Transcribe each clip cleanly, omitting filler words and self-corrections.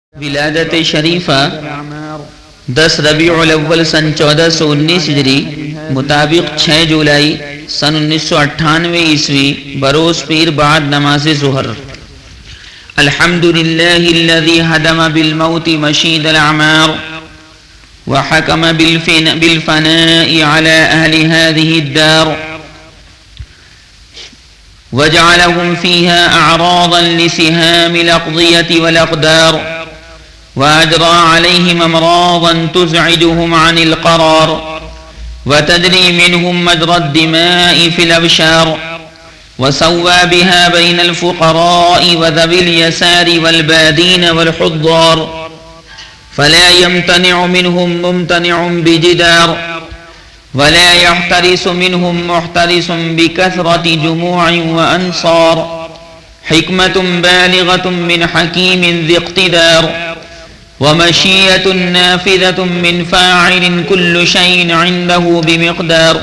ولادت شریفہ 10 ربیع الاول سن 1419 ہجری مطابق 6 جولائی سن 1998 عیسوی بروز پیر بعد نماز ظہر۔ الحمدللہ الذی ہدم بالموت مشید الاعمار وحکم بالفناء على اہل هذه الدار وجعلهم فيها اعراضا لسهام الاقضية والاقدار وأجرى عليهم أمراضا تزعجهم عن القرار وتجري منهم مجرى الدماء في الأبشار وسوى بها بين الفقراء وذوي اليسار والبادين والحضار فلا يمتنع منهم ممتنع بجدار ولا يحترس منهم محترس بكثرة جموع وأنصار حكمة بالغة من حكيم ذي اقتدار ومشيئة نافذة من فاعل كل شيء عنده بمقدار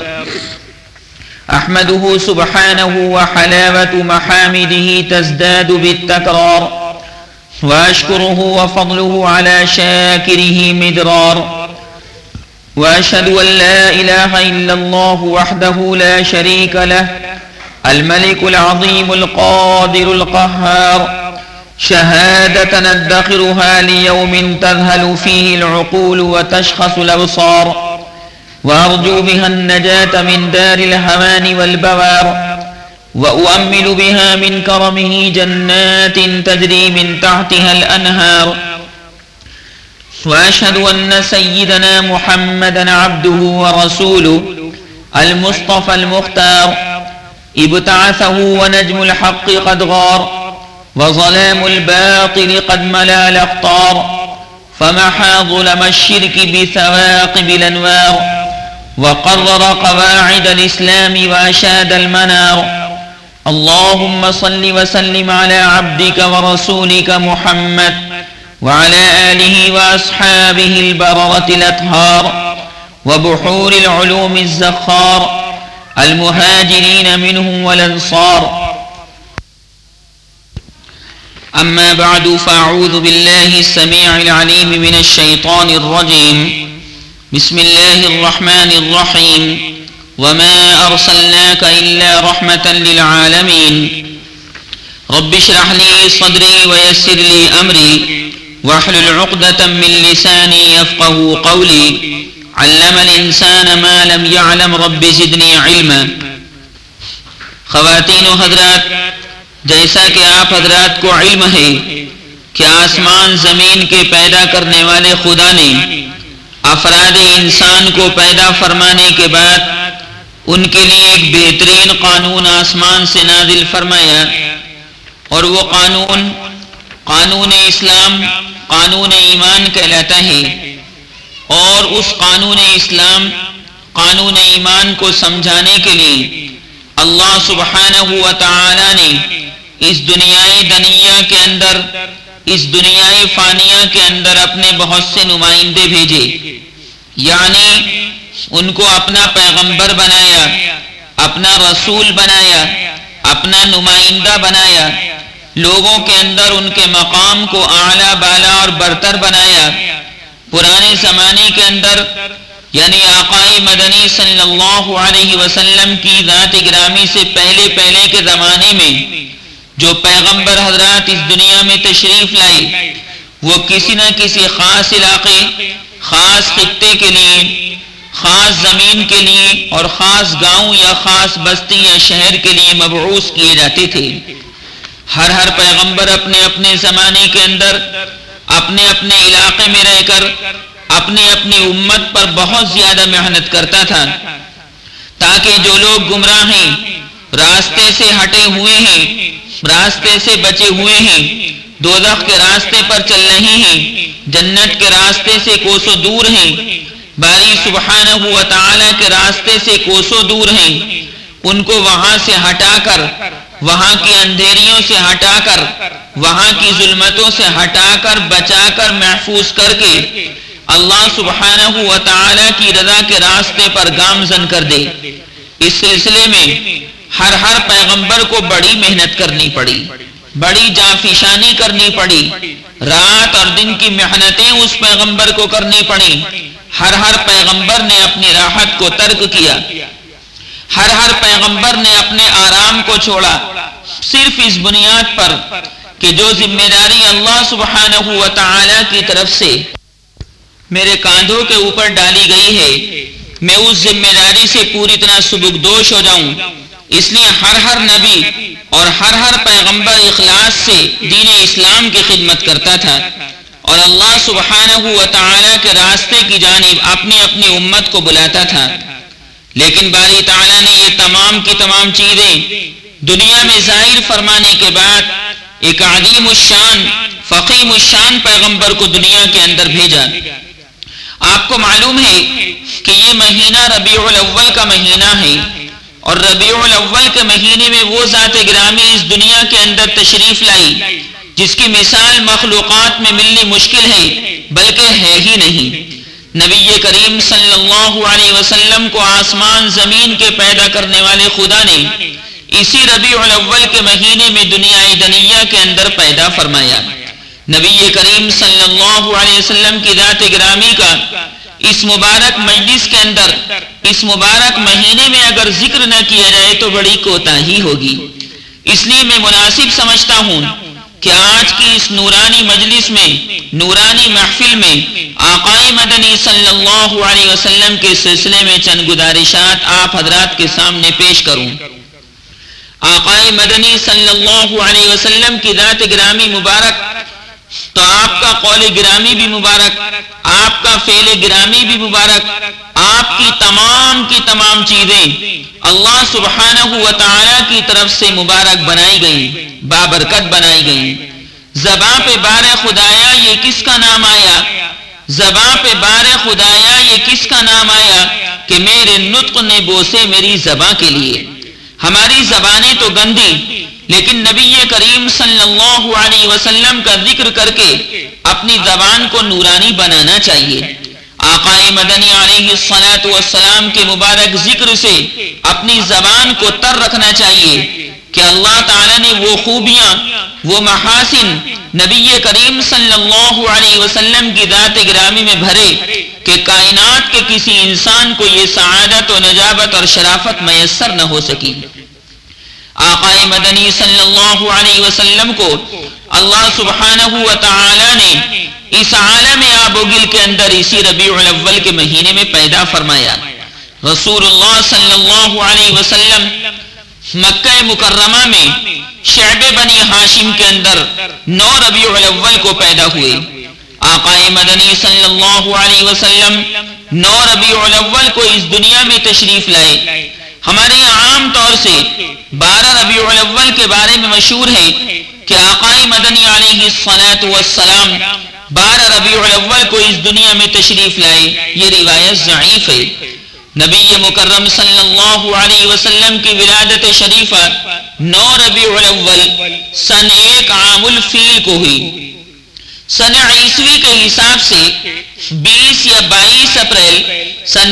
أحمده سبحانه وحلاوة محامده تزداد بالتكرار وأشكره وفضله على شاكره مدرار وأشهد أن لا إله إلا الله وحده لا شريك له الملك العظيم القادر القهار شهادة ندخرها ليوم تذهل فيه العقول وتشخص الأبصار وأرجو بها النجاة من دار الهوان والبوار وأؤمل بها من كرمه جنات تجري من تحتها الأنهار وأشهد أن سيدنا محمدا عبده ورسوله المصطفى المختار ابتعثه ونجم الحق قد غار وظلام الباطل قد ملا الأقطار فمحى ظلم الشرك بثواقب الأنوار وقرر قواعد الإسلام وأشاد المنار اللهم صل وسلم على عبدك ورسولك محمد وعلى آله وأصحابه البررة الأطهار وبحور العلوم الزخار المهاجرين منهم والأنصار أما بعد فأعوذ بالله السميع العليم من الشيطان الرجيم بسم الله الرحمن الرحيم وما أرسلناك إلا رحمة للعالمين رب اشرح لي صدري ويسر لي أمري واحلل عقدة من لساني يفقه قولي علم الإنسان ما لم يعلم رب زدني علما۔ خواتین و حضرات، جیسا کہ آپ حضرات کو علم ہے کہ آسمان زمین کے پیدا کرنے والے خدا نے افراد انسان کو پیدا فرمانے کے بعد ان کے لیے ایک بہترین قانون آسمان سے نازل فرمایا، اور وہ قانون اسلام، قانون ایمان کہلاتا ہے۔ اور اس قانون اسلام، قانون ایمان کو سمجھانے کے لیے اللہ سبحانہ و تعالی نے اس دنیائے دنیا کے اندر، اس دنیائے فانیہ کے اندر اپنے بہت سے نمائندے بھیجے، یعنی ان کو اپنا پیغمبر بنایا، اپنا رسول بنایا، اپنا نمائندہ بنایا، لوگوں کے اندر ان کے مقام کو اعلیٰ بالا اور برتر بنایا۔ پرانے زمانے کے اندر یعنی آقائے مدنی صلی اللہ علیہ وسلم کی ذات گرامی سے پہلے کے زمانے میں جو پیغمبر حضرات اس دنیا میں تشریف لائے، وہ کسی نہ کسی خاص علاقے، خاص خطے کے لیے، خاص زمین کے لیے اور خاص گاؤں یا خاص بستی یا شہر کے لیے مبعوث کیے جاتے تھے۔ ہر پیغمبر اپنے اپنے زمانے کے اندر اپنے اپنے علاقے میں رہ کر اپنی امت پر بہت زیادہ محنت کرتا تھا، تاکہ جو لوگ گمراہ ہیں، راستے سے ہٹے ہوئے ہیں، راستے سے بچے ہوئے ہیں، دوزخ کے راستے پر چل رہے ہیں، جنت کے راستے سے کوسوں دور ہیں، باری سبحانہ و تعالی کے راستے سے کوسوں دور ہیں، ان کو وہاں سے ہٹا کر، وہاں کی اندھیریوں سے ہٹا کر، وہاں کی ظلمتوں سے ہٹا کر، بچا کر، محفوظ کر کے اللہ سبحانہ و تعالی کی رضا کے راستے پر گامزن کر دے۔ اس سلسلے میں ہر پیغمبر کو بڑی محنت کرنی پڑی، بڑی جانفشانی کرنی پڑی، رات اور دن کی محنتیں اس پیغمبر کو کرنی پڑیں. ہر پیغمبر نے اپنی راحت کو ترک کیا. ہر پیغمبر نے اپنے آرام کو چھوڑا، صرف اس بنیاد پر کہ جو ذمہ داری اللہ سبحانہ و تعالی کی طرف سے میرے کاندھوں کے اوپر ڈالی گئی ہے، میں اس ذمہ داری سے پوری طرح سبکدوش ہو جاؤں. اس لیے ہر نبی اور ہر پیغمبر اخلاص سے دین اسلام کی خدمت کرتا تھا اور اللہ سبحانہ و تعالی کے راستے کی جانب اپنی اپنی امت کو بلاتا تھا. لیکن باری تعالی نے یہ تمام کی تمام چیزیں دنیا میں ظاہر فرمانے کے بعد ایک عظیم الشان فخیم الشان پیغمبر کو دنیا کے اندر بھیجا. آپ کو معلوم ہے کہ یہ مہینہ ربیع الاول کا مہینہ ہے، اور ربیع الاول کے مہینے میں وہ ذات گرامی اس دنیا کے اندر تشریف لائی جس کی مثال مخلوقات میں ملنی مشکل ہے، بلکہ ہے ہی نہیں. نبی کریم صلی اللہ علیہ وسلم کو آسمان زمین کے پیدا کرنے والے خدا نے اسی ربیع الاول کے مہینے میں دنیا دنیا کے اندر پیدا فرمایا. نبی کریم صلی اللہ علیہ وسلم کی ذات گرامی کا اس مبارک مجلس کے اندر اس مبارک مہینے میں اگر ذکر نہ کیا جائے تو بڑی کوتاہی ہوگی. اس لیے میں مناسب سمجھتا ہوں کہ آج کی اس نورانی مجلس میں، نورانی محفل میں آقائے مدنی صلی اللہ علیہ وسلم کے سلسلے میں چند گزارشات آپ حضرات کے سامنے پیش کروں. آقائے مدنی صلی اللہ علیہ وسلم کی ذات گرامی مبارک تو آپ کا قول گرامی بھی مبارک، آپ کا فعل گرامی بھی مبارک، آپ کی تمام چیزیں اللہ سبحانہ و تعالی کی طرف سے مبارک بنائی گئیں، بابرکت بنائی گئیں. زباں پہ بار خدایا یہ کس کا نام آیا، زباں پہ بار خدایا یہ کس کا نام آیا کہ میرے نطق نے بوسے میری زباں کے لیے. ہماری زبانیں تو گندی، لیکن نبی کریم صلی اللہ علیہ وسلم کا ذکر کر کے اپنی زبان کو نورانی بنانا چاہیے. آقائے مدنی علیہ الصلاۃ والسلام کے مبارک ذکر سے اپنی زبان کو تر رکھنا چاہیے کہ اللہ تعالیٰ نے وہ خوبیاں، وہ محاسن نبی کریم صلی اللہ علیہ وسلم کی ذات گرامی میں بھرے کہ کائنات کے کسی انسان کو یہ سعادت و نجابت اور شرافت میسر نہ ہو سکی. آقائے مدنی صلی اللہ علیہ وسلم کو اللہ سبحانہ و تعالی نے اس عالم آب و گل کے اندر اسی ربیع الاول کے مہینے میں پیدا فرمایا. رسول اللہ صلی اللہ علیہ وسلم مکہ مکرمہ میں شعب بنی ہاشم کے اندر 9 ربیع الاول کو پیدا ہوئے. آقائے مدنی صلی اللہ علیہ وسلم 9 ربیع الاول کو اس دنیا میں تشریف لائے. ہمارے یہاں عام طور سے 12 ربیع الاول کے بارے میں مشہور ہے کہ آقائے مدنی علیہ الصلاۃ والسلام 12 ربیع الاول کو اس دنیا میں تشریف لائے. یہ روایت ضعیف ہے. نبی مکرم صلی اللہ علیہ وسلم کی ولادت شریفہ 9 ربیع الاول سن 1 عام الفیل کو ہوئی. سن عیسوی کے حساب سے 20 یا 22 اپریل سن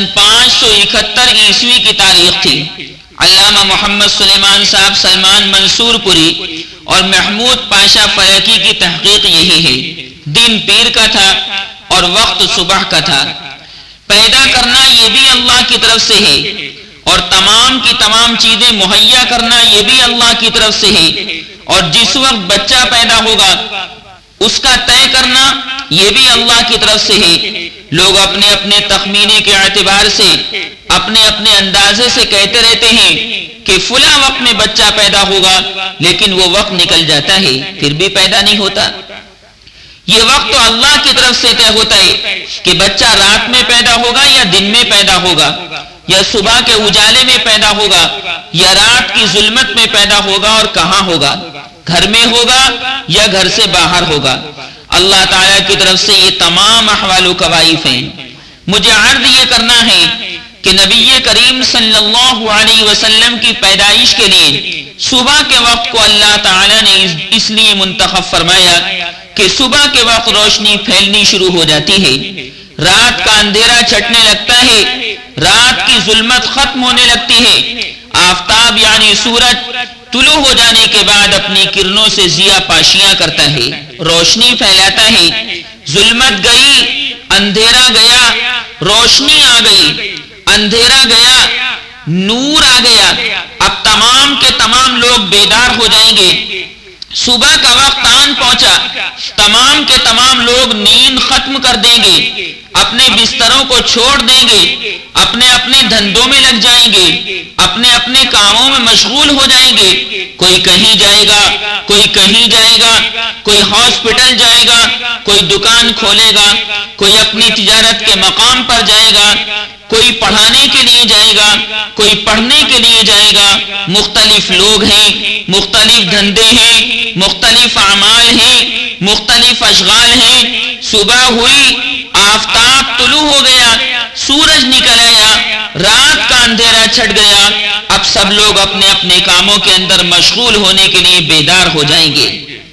571 عیسوی کی تاریخ تھی. علامہ محمد سلیمان صاحب سلمان منصور پوری اور محمود پاشا فلکی کی تحقیق یہی ہے. دن پیر کا تھا اور وقت صبح کا تھا. پیدا کرنا یہ بھی اللہ کی طرف سے ہے اور تمام کی تمام چیزیں مہیا کرنا یہ بھی اللہ کی طرف سے ہے. اور جس وقت بچہ پیدا ہوگا اس کا طے کرنا یہ بھی اللہ کی طرف سے ہے. لوگ اپنے اپنے تخمینے کے اعتبار سے اپنے اپنے اندازے سے کہتے رہتے ہیں کہ فلاں وقت میں بچہ پیدا ہوگا، لیکن وہ وقت نکل جاتا ہے پھر بھی پیدا نہیں ہوتا. یہ وقت تو اللہ کی طرف سے طے ہوتا ہے کہ بچہ رات میں پیدا ہوگا یا دن میں پیدا ہوگا، یا صبح کے اجالے میں پیدا ہوگا یا رات کی ظلمت میں پیدا ہوگا، اور کہاں ہوگا، گھر میں ہوگا یا گھر سے باہر ہوگا. اللہ تعالیٰ کی طرف سے یہ تمام احوال و کوائف ہیں. مجھے عرض یہ کرنا ہے کہ نبی کریم صلی اللہ علیہ وسلم کی پیدائش کے لیے صبح کے وقت کو اللہ تعالیٰ نے اس لیے منتخب فرمایا کہ صبح کے وقت روشنی پھیلنی شروع ہو جاتی ہے، رات کا اندھیرا چھٹنے لگتا ہے، رات کی ظلمت ختم ہونے لگتی ہے، آفتاب یعنی سورج طلوع ہو جانے کے بعد اپنی کرنوں سے ضیا پاشیاں کرتا ہے، روشنی پھیلاتا ہے۔ ظلمت گئی، اندھیرا گیا، روشنی آ گئی، اندھیرا گیا، نور آ گیا۔ اب تمام کے تمام لوگ بیدار ہو جائیں گے۔ صبح کا وقت آن پہنچا، تمام کے تمام لوگ نیند ختم کر دیں گے، اپنے بستروں کو چھوڑ دیں گے، اپنے اپنے دھندوں میں لگ جائیں گے، اپنے اپنے کاموں میں مشغول ہو جائیں گے۔ کوئی کہیں جائے گا، کوئی کہیں جائے گا، کوئی ہاسپٹل جائے گا، کوئی دکان کھولے گا، کوئی اپنی تجارت کے مقام پر جائے گا، کوئی پڑھانے کے لیے جائے گا، کوئی پڑھنے کے لیے جائے گا۔ مختلف لوگ ہیں، مختلف دھندے ہیں، مختلف اعمال ہیں، مختلف اشغال ہیں۔ صبح ہوئی، آفتاب طلوع ہو گیا، سورج نکل آیا، رات کا اندھیرا چھٹ گیا۔ اب سب لوگ اپنے اپنے کاموں کے اندر مشغول ہونے کے لیے بیدار ہو جائیں گے۔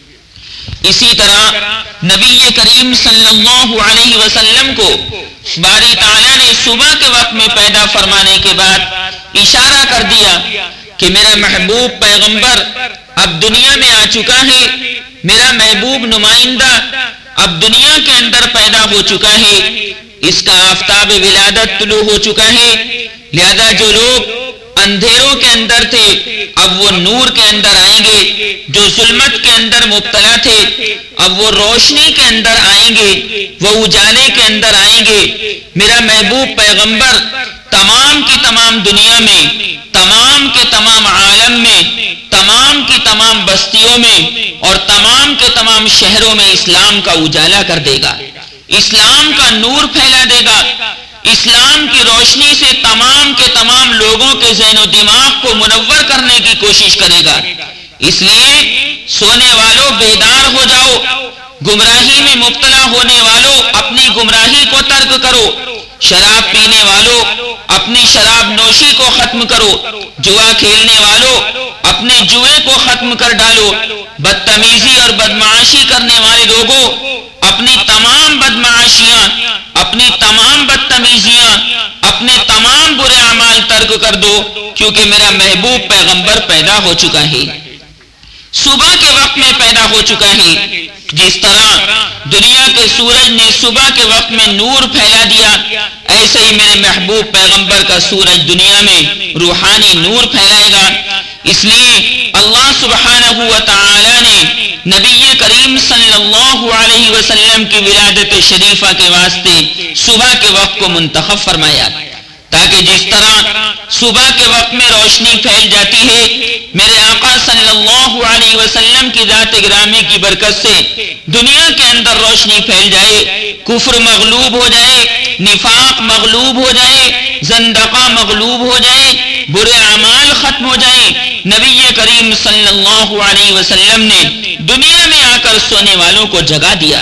اسی طرح نبی کریم صلی اللہ علیہ وسلم کو باری تعالیٰ نے صبح کے وقت میں پیدا فرمانے کے بعد اشارہ کر دیا کہ میرا محبوب پیغمبر اب دنیا میں آ چکا ہے، میرا محبوب نمائندہ اب دنیا کے اندر پیدا ہو چکا ہے، اس کا آفتاب ولادت طلوع ہو چکا ہے۔ لہذا جو لوگ اندھیروں کے اندر تھے اب وہ نور کے اندر آئیں گے، جو ظلمت کے اندر مبتلا تھے اب وہ روشنی کے اندر آئیں گے، وہ اجالے کے اندر آئیں گے۔ میرا محبوب پیغمبر تمام کی تمام دنیا میں، تمام کے تمام عالم میں، تمام کی تمام بستیوں میں اور تمام کے تمام شہروں میں اسلام کا اجالا کر دے گا، اسلام کا نور پھیلا دے گا، اسلام کی روشنی سے تمام کے تمام لوگوں کے ذہن و دماغ کو منور کرنے کی کوشش کرے گا۔ اس لیے سونے والوں بیدار ہو جاؤ، گمراہی میں مبتلا ہونے والوں اپنی گمراہی کو ترک کرو، شراب پینے والوں اپنی شراب نوشی کو ختم کرو، جوا کھیلنے والوں اپنے جوئے کو ختم کر ڈالو، بدتمیزی اور بدمعاشی کرنے والے لوگوں اپنی تمام بدمعاشیاں، اپنی تمام بدتمیزیاں، اپنے تمام برے اعمال ترک کر دو، کیونکہ میرا محبوب پیغمبر پیدا ہو چکا ہے، صبح کے وقت میں پیدا ہو چکا ہے۔ جس طرح دنیا کے سورج نے صبح کے وقت میں نور پھیلا دیا، ایسے ہی میرے محبوب پیغمبر کا سورج دنیا میں روحانی نور پھیلائے گا۔ اس لیے اللہ سبحانہ و تعالی نے نبی کریم صلی اللہ علیہ وسلم کی ولادت شریفہ کے واسطے صبح کے وقت کو منتخب فرمایا، تاکہ جس طرح صبح کے وقت میں روشنی پھیل جاتی ہے، میرے آقا صلی اللہ علیہ وسلم کی ذات گرامی کی برکت سے دنیا کے اندر روشنی پھیل جائے، کفر مغلوب ہو جائے، نفاق مغلوب ہو جائے، زندقہ مغلوب ہو جائے، برے اعمال ختم ہو جائیں۔ نبی کریم صلی اللہ علیہ وسلم نے دنیا میں آ کر سونے والوں کو جگا دیا۔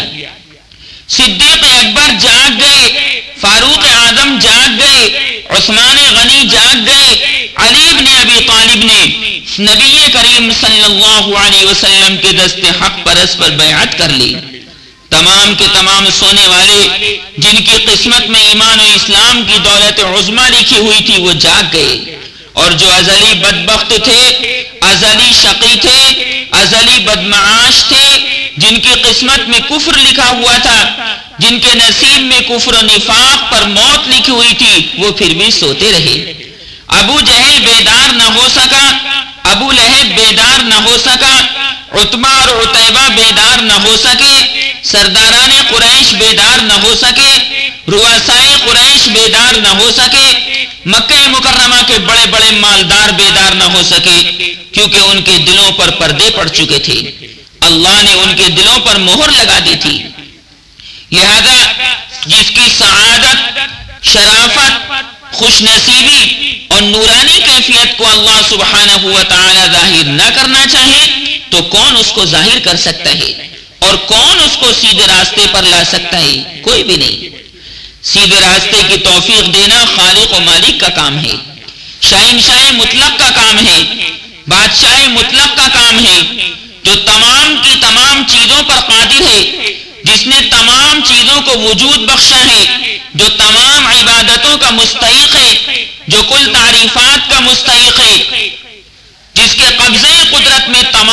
صدیق اکبر جاگ گئے، فاروق اعظم جاگ گئے، عثمان غنی جاگ گئے، علی بن ابی طالب نے نبی کریم صلی اللہ علیہ وسلم کے دست حق پرست پر بیعت کر لی۔ تمام کے تمام سونے والے جن کی قسمت میں ایمان و اسلام کی دولت عظمیٰ لکھی ہوئی تھی وہ جاگ گئے، اور جو ازلی بدبخت تھے، ازلی شقی تھے، ازلی بدمعاش تھے، جن کی قسمت میں کفر لکھا ہوا تھا، جن کے نصیب میں کفر و نفاق پر موت لکھی ہوئی تھی، وہ پھر بھی سوتے رہے۔ ابو جہل بیدار نہ ہو سکا، ابو لہب بیدار نہ ہو سکا، عتبہ اور عتیبہ بیدار نہ ہو سکے، سرداران قریش بیدار نہ ہو سکے، رؤسائے قریش بیدار نہ ہو سکے، مکہ مکرمہ کے بڑے بڑے مالدار بیدار نہ ہو سکے، کیونکہ ان کے دلوں پر پردے پڑ چکے تھے، اللہ نے ان کے دلوں پر مہر لگا دی تھی۔ لہذا جس کی سعادت، شرافت، خوش نصیبی اور نورانی کیفیت کو اللہ سبحانہ و تعالی ظاہر نہ کرنا چاہے تو کون اس کو ظاہر کر سکتا ہے، اور کون اس کو سیدھے راستے پر لا سکتا ہے؟ کوئی بھی نہیں۔ سیدھے راستے کی توفیق دینا خالق و مالک کا کام ہے، شہنشاہ مطلق کا کام ہے، بادشاہ مطلق کا کام ہے، جو تمام کی تمام چیزوں پر قادر ہے، جس نے تمام چیزوں کو وجود بخشا ہے، جو تمام عبادتوں کا مستحق ہے، جو کل تعریفات کا مستحق ہے، جس کے قبضے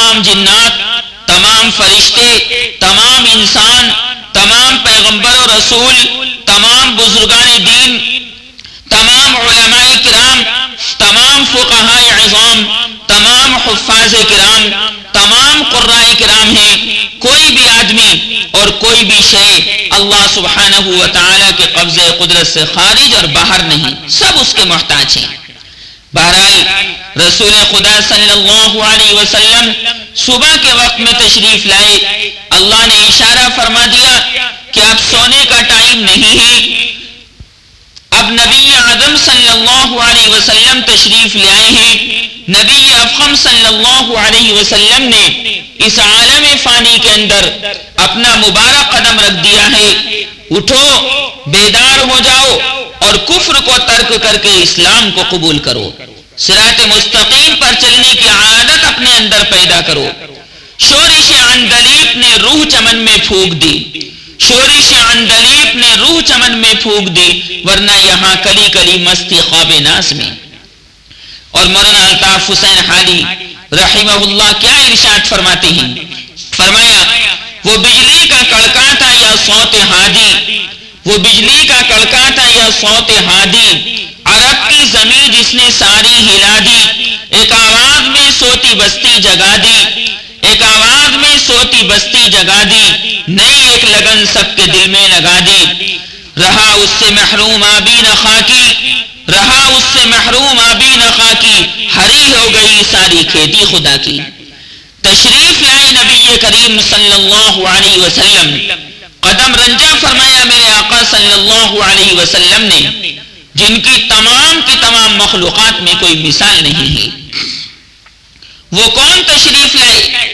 تمام جنات، تمام فرشتے، تمام انسان، تمام پیغمبر و رسول، تمام بزرگان دین، تمام علماء کرام، تمام فقہاء عظام، تمام حفاظ کرام، تمام قراء کرام ہیں. کوئی بھی آدمی اور کوئی بھی شے اللہ سبحانہ و تعالیٰ کے قبضے قدرت سے خارج اور باہر نہیں، سب اس کے محتاج ہیں. بہرحال رسول خدا صلی اللہ علیہ وسلم صبح کے وقت میں تشریف لائے. اللہ نے اشارہ فرما دیا کہ اب سونے کا ٹائم نہیں ہے. اب نبی اعظم صلی اللہ علیہ وسلم تشریف لے آئے ہیں. نبی افخم صلی اللہ علیہ وسلم نے اس عالم فانی کے اندر اپنا مبارک قدم رکھ دیا ہے. اٹھو، بیدار ہو جاؤ اور کفر کو ترک کر کے اسلام کو قبول کرو. صراط مستقیم پر چلنے کی عادت اپنے اندر پیدا کرو. شورش عندلیب نے روح چمن میں پھونک دی، شورش عندلیب نے روح چمن میں پھونک دی، ورنہ یہاں کلی کلی مستی خواب ناز میں. اور مولانا الطاف حسین حالی رحمہ اللہ کیا ارشاد فرماتے ہیں؟ فرمایا وہ بجلی کا کڑکا تھا یا صوت ہادی، وہ بجلی کا کڑکا تھا یا صوت ہادی، عرب کی زمین جس نے ساری ہلا دی، ایک آواز میں سوتی بستی جگا دی، ایک آواز میں سوتی بستی جگا دی، نئی ایک لگن سب کے دل میں لگا دی. رہا اس سے محروم آبی نہ خاکی، رہا اس سے محروم آبی نہ خاکی، ہری ہو گئی ساری کھیتی خدا کی. تشریف لائے نبی کریم صلی اللہ علیہ وسلم، قدم رنجا فرمایا میرے آقا صلی اللہ علیہ وسلم نے، جن کی تمام مخلوقات میں کوئی مثال نہیں ہے. وہ کون تشریف لائے؟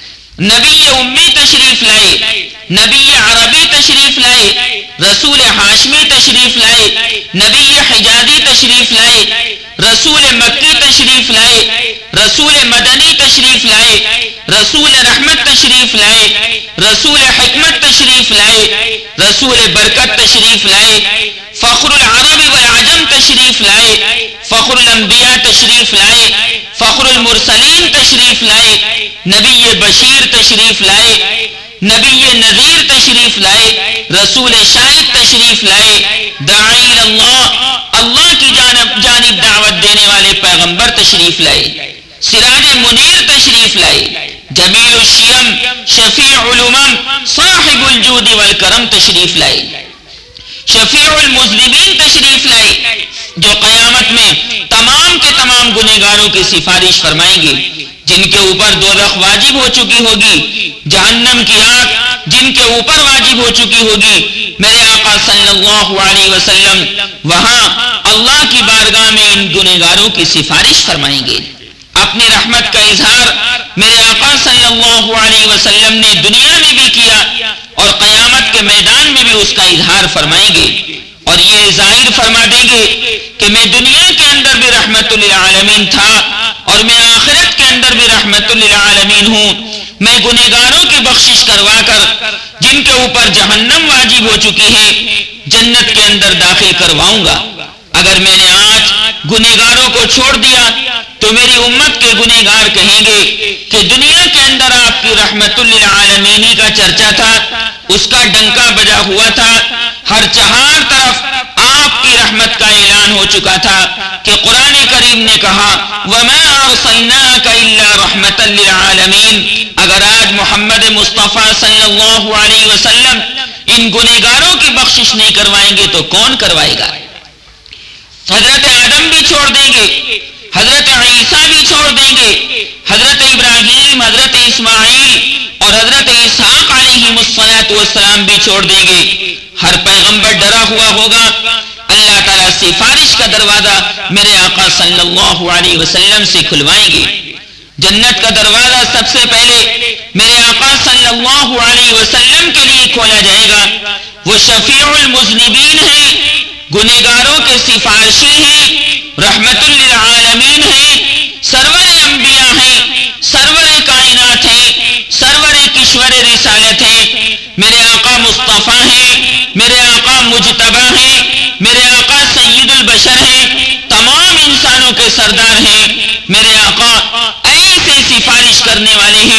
نبی امی تشریف لائے، نبی عربی تشریف لائے، رسول ہاشمی تشریف لائے، نبی حجازی تشریف لائے، رسول مکی تشریف لائے، رسول مدنی تشریف لائے، رسول رحمت تشریف لائے، رسول حکمت تشریف لائے، رسول برکت تشریف لائے، فخر العرب والعجم تشریف لائے، فخر الانبیاء تشریف لائے، فخر المرسلین تشریف لائے، نبی بشیر تشریف لائے، نبی نذیر تشریف لائے، رسول شاہد تشریف لائے، داعی اللہ، اللہ کی جانب دعوت دینے والے پیغمبر تشریف لائے، سراج منیر تشریف لائے، جمیل الشیم، شفیع الامم، صاحب الجود والکرم تشریف لائے، شفیع المذنبین تشریف لائے، جو قیامت میں تمام کے تمام گنہگاروں کی سفارش فرمائیں گے، جن کے اوپر دوزخ واجب ہو چکی ہوگی، جہنم کی آگ جن کے اوپر واجب ہو چکی ہوگی. میرے آقا صلی اللہ علیہ وسلم وہاں اللہ کی بارگاہ میں ان گنہگاروں کی سفارش فرمائیں گے. اپنی رحمت کا اظہار میرے آقا صلی اللہ علیہ وسلم نے دنیا میں بھی کیا اور قیامت کے میدان میں بھی اس کا اظہار فرمائیں گے، اور یہ ظاہر فرما دیں گے کہ میں دنیا کے اندر بھی رحمت للعالمین تھا اور میں آخرت کے اندر بھی رحمت للعالمین ہوں. میں گنہگاروں کی بخشش کروا کر جن کے اوپر جہنم واجب ہو چکی ہے جنت کے اندر داخل کرواؤں گا. اگر میں نے آج گنہگاروں کو چھوڑ دیا تو میری امت کے گنہگار کہیں گے کہ دنیا کے اندر آپ کی رحمت للعالمین کا چرچا تھا، اس کا ڈنکا بجا ہوا تھا، ہر چہار طرف آپ کی رحمت کا اعلان ہو چکا تھا کہ قرآن کریم نے کہا وَمَا أَرْسَلْنَاكَ إِلَّا رَحْمَةً لِلْعَالَمِينَ. اگر آج محمد مصطفیٰ صلی اللہ علیہ وسلم ان گنہگاروں کی بخشش نہیں کروائیں گے تو کون کروائے گا؟ حضرت آدم بھی چھوڑ دیں گے، حضرت عیسیٰ بھی چھوڑ دیں گے، حضرت ابراہیم، حضرت اسماعیل اور حضرت اسحاق علیہم السلام بھی چھوڑ دیں گے. ہر پیغمبر ڈرا ہوا ہوگا. اللہ تعالیٰ سفارش کا دروازہ میرے آقا صلی اللہ علیہ وسلم سے کھلوائیں گے. جنت کا دروازہ سب سے پہلے میرے آقا صلی اللہ علیہ وسلم کے لیے کھولا جائے گا. وہ شفیع المذنبین ہیں، گنہگاروں کے سفارشی ہیں، رحمت للعالمین ہیں، سرور انبیاء ہیں، سرور کائنات ہیں، سرور کشور رسالت ہیں. میرے آقا مصطفیٰ ہیں، میرے آقا مجتبی ہیں، میرے آقا سید البشر ہیں، تمام انسانوں کے سردار ہیں. میرے آقا ایسے سفارش کرنے والے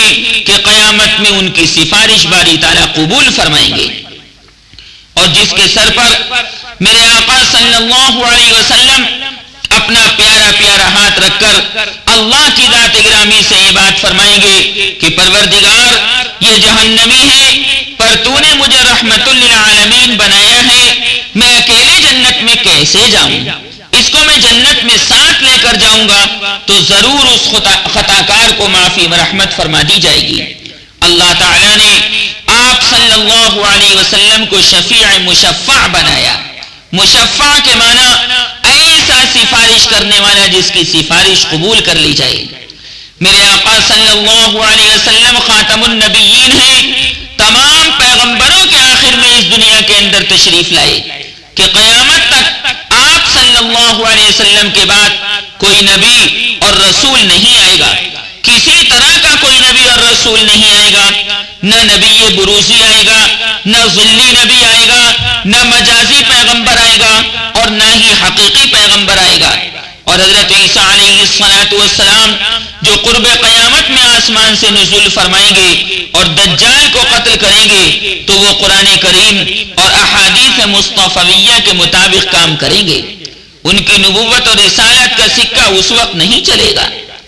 میں ان کی سفارش باری تعالیٰ قبول فرمائیں گے، اور جس کے سر پر میرے آقا صلی اللہ علیہ وسلم اپنا پیارا پیارا ہاتھ رکھ کر اللہ کی ذات گرامی سے یہ بات فرمائیں گے کہ پروردگار یہ جہنمی ہے، پر تو نے مجھے رحمت للعالمین بنایا ہے، میں اکیلے جنت میں کیسے جاؤں؟ اس کو میں جنت میں ساتھ لے کر جاؤں گا تو ضرور اس خطاکار کو معافی رحمت فرما دی جائے گی۔ اللہ تعالیٰ نے آپ صلی اللہ علیہ وسلم کو شفیع مشفع بنایا۔ مشفع کے معنی ایسا سفارش کرنے والا جس کی سفارش قبول کر لی جائے۔ میرے آقا صلی اللہ علیہ وسلم خاتم النبیین ہیں، تمام پیغمبروں کے آخر میں اس دنیا کے اندر تشریف لائے کہ قیامت تک آپ صلی اللہ علیہ وسلم کے بعد کوئی نبی اور رسول نہیں آئے گا، کسی طرح کا کوئی نبی اور رسول نہیں آئے گا، نہ نبی بروزی آئے گا، نہ ظلی نبی آئے گا، نہ مجازی پیغمبر آئے گا، اور نہ ہی حقیقی پیغمبر آئے گا۔ اور حضرت عیسیٰ علیہ السلام جو قرب قیامت میں آسمان سے نزول فرمائیں گے اور دجال کو قتل کریں گے تو وہ قرآن کریم اور احادیث مصطفیہ کے مطابق کام کریں گے، ان کی نبوت اور رسالت کا سکہ اس وقت نہیں چلے گا۔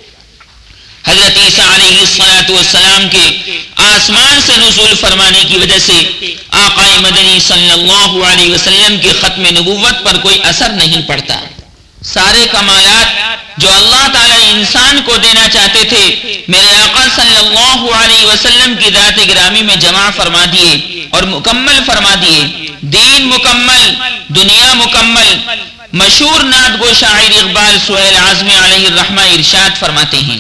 حضرت عیسیٰ علیہ السلام کے آسمان سے نزول فرمانے کی وجہ سے آقا مدنی صلی اللہ علیہ وسلم کے ختم نبوت پر کوئی اثر نہیں پڑتا۔ سارے کمالات جو اللہ تعالیٰ انسان کو دینا چاہتے تھے میرے آقا صلی اللہ علیہ وسلم کی ذات گرامی میں جمع فرما دیے اور مکمل فرما دیے۔ دین مکمل، دنیا مکمل۔ مشہور نعت گو شاعر اقبال سہیل اعظمی علیہ الرحمہ ارشاد فرماتے ہیں،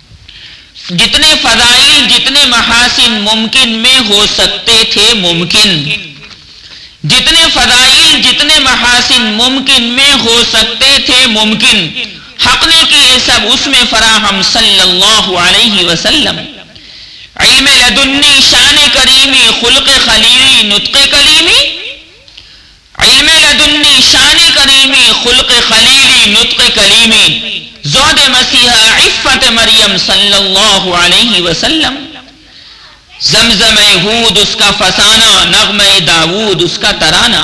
جتنے فضائل جتنے محاسن ممکن میں ہو سکتے تھے ممکن، جتنے فضائل جتنے محاسن ممکن میں ہو سکتے تھے ممکن، حق نے کیے سب اس میں فراہم صلی اللہ علیہ وسلم۔ علم لدنی شان کریمی خلق خلیلی نطق کلیمی، علم لدنی شان کریمی خلق خلیلی نطق کلیمی، زود مسیحہ عفت مریم صلی اللہ علیہ وسلم۔ زمزم ہود اس کا فسانہ، نغمہ داود اس کا ترانہ،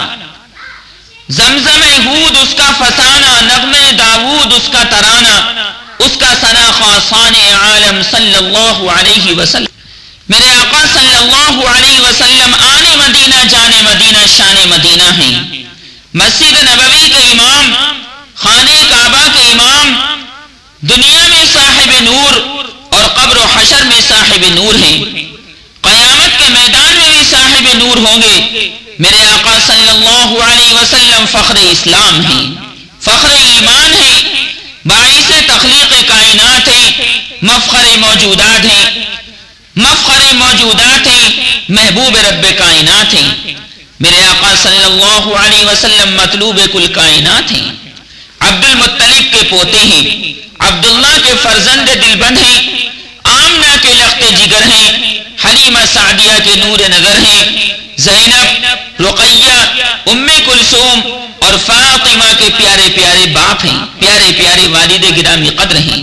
زمزم ہود اس کا فسانہ، نغمہ داود اس کا ترانہ، اس کا ثنا خاصان عالم صلی اللہ علیہ وسلم۔ میرے آقا صلی اللہ علیہ وسلم آنے مدینہ جانے مدینہ شان مدینہ ہیں، مسجد نبوی کے امام، خانہ کعبہ کے امام، دنیا میں صاحب نور اور قبر و حشر میں صاحب نور ہیں، قیامت کے میدان میں بھی صاحب نور ہوں گے۔ میرے آقا صلی اللہ علیہ وسلم فخر اسلام ہیں، فخر ایمان ہیں، باعث تخلیق کائنات ہیں، مفخر موجودات ہیں، مفخر موجودات ہیں، محبوب رب کائنات ہیں۔ میرے آقا صلی اللہ علیہ وسلم مطلوب کل کائنات ہیں، عبد المطلب کے پوتے ہیں، عبداللہ کے فرزند دلبند ہیں، آمنہ کے لخت جگر ہیں، حلیمہ سعدیہ کے نور نظر ہیں، زینب، رقیہ، ام کلثوم اور فاطمہ کے پیارے پیارے باپ ہیں، پیارے پیارے والد گرامی قدر ہیں۔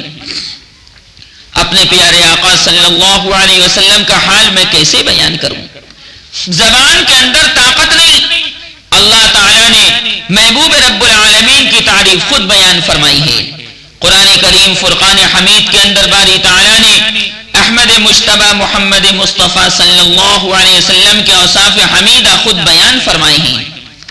اپنے پیارے آقا صلی اللہ علیہ وسلم کا حال میں کیسے بیان کروں؟ زبان کے اندر طاقت نہیں۔ اللہ تعالیٰ نے محبوب رب العالمین کی تعریف خود بیان فرمائی ہے۔ قرآن کریم فرقان حمید کے اندر باری تعالیٰ نے احمد مجتبی محمد مصطفیٰ صلی اللہ علیہ وسلم کے اوصاف حمیدہ خود بیان فرمائے ہیں۔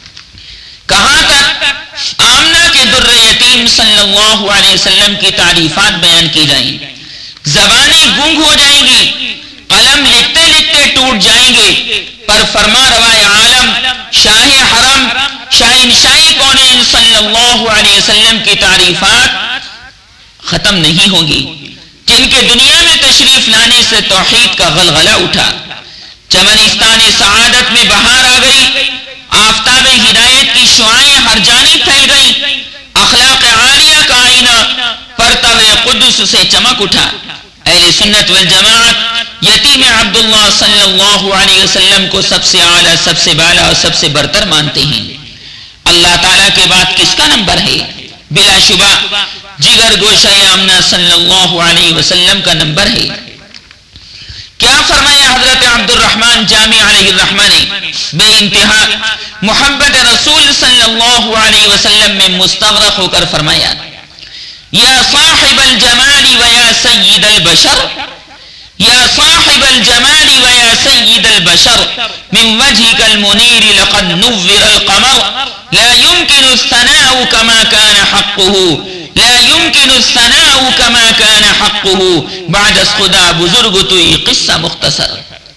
کہاں تک آمنہ کے در یتیم صلی اللہ علیہ وسلم کی تعریفات بیان کی جائیں، زبانیں گونگ ہو جائیں گی، قلم لکھتے لکھتے ٹوٹ جائیں گے، پر فرما روائے عالم شاہ حرم شاہنشاہ کونین صلی اللہ علیہ وسلم کی تعریفات ختم نہیں ہوگی، جن کے دنیا میں تشریف لانے سے توحید کا غلغلہ اٹھا، چمنستان سعادت میں بہار آ گئی، آفتاب ہدایت کی شعائیں ہر جانب پھیل گئی، اخلاق عالیہ کا آئینہ پرتو قدس سے چمک اٹھا۔ اہل سنت والجماعت یتیم عبداللہ صلی اللہ علیہ وسلم کو سب سے اعلیٰ، سب سے بالا اور سب سے برتر مانتے ہیں۔ اللہ تعالیٰ کے بعد کس کا نمبر ہے؟ بلا شبہ جگر گوشہ آمنہ صلی اللہ علیہ وسلم کا نمبر ہے۔ کیا فرمایا حضرت عبد الرحمن جامی علیہ الرحمہ نے بے انتہا محبت رسول صلی اللہ علیہ وسلم میں مستغرق ہو کر فرمایا، یا صاحب الجمال ویا سید البشر، یا صاحب الجمال ویا سید البشر، من وجهك المنیر لقد نور القمر، لا يمكن الثناء كما كان حقه، لا يمكن الثناء كما كان حقه، بعد از خدا بزرگ تو یہ قصہ مختصر۔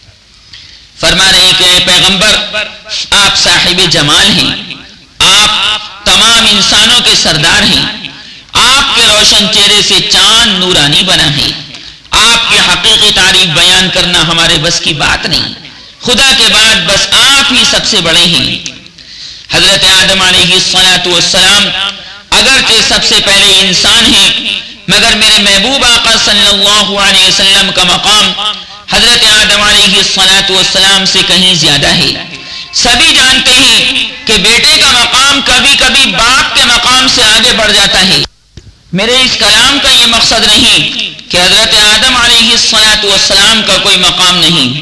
فرما رہے کہ اے پیغمبر آپ صاحب جمال ہیں، آپ تمام انسانوں کے سردار ہیں، آپ کے روشن چہرے سے چاند نورانی بنا ہے، آپ کی حقیقی تعریف بیان کرنا ہمارے بس کی بات نہیں، خدا کے بعد بس آپ ہی سب سے بڑے ہیں۔ حضرت آدم علیہ السلام اگرچہ سب سے پہلے انسان ہیں، مگر میرے محبوب آقا صلی اللہ علیہ وسلم کا مقام حضرت آدم علیہ السلام سے کہیں زیادہ ہے۔ سبھی جانتے ہیں کہ بیٹے کا مقام کبھی کبھی باپ کے مقام سے آگے بڑھ جاتا ہے۔ میرے اس کلام کا یہ مقصد نہیں کہ حضرت آدم علیہ السلام کا کوئی مقام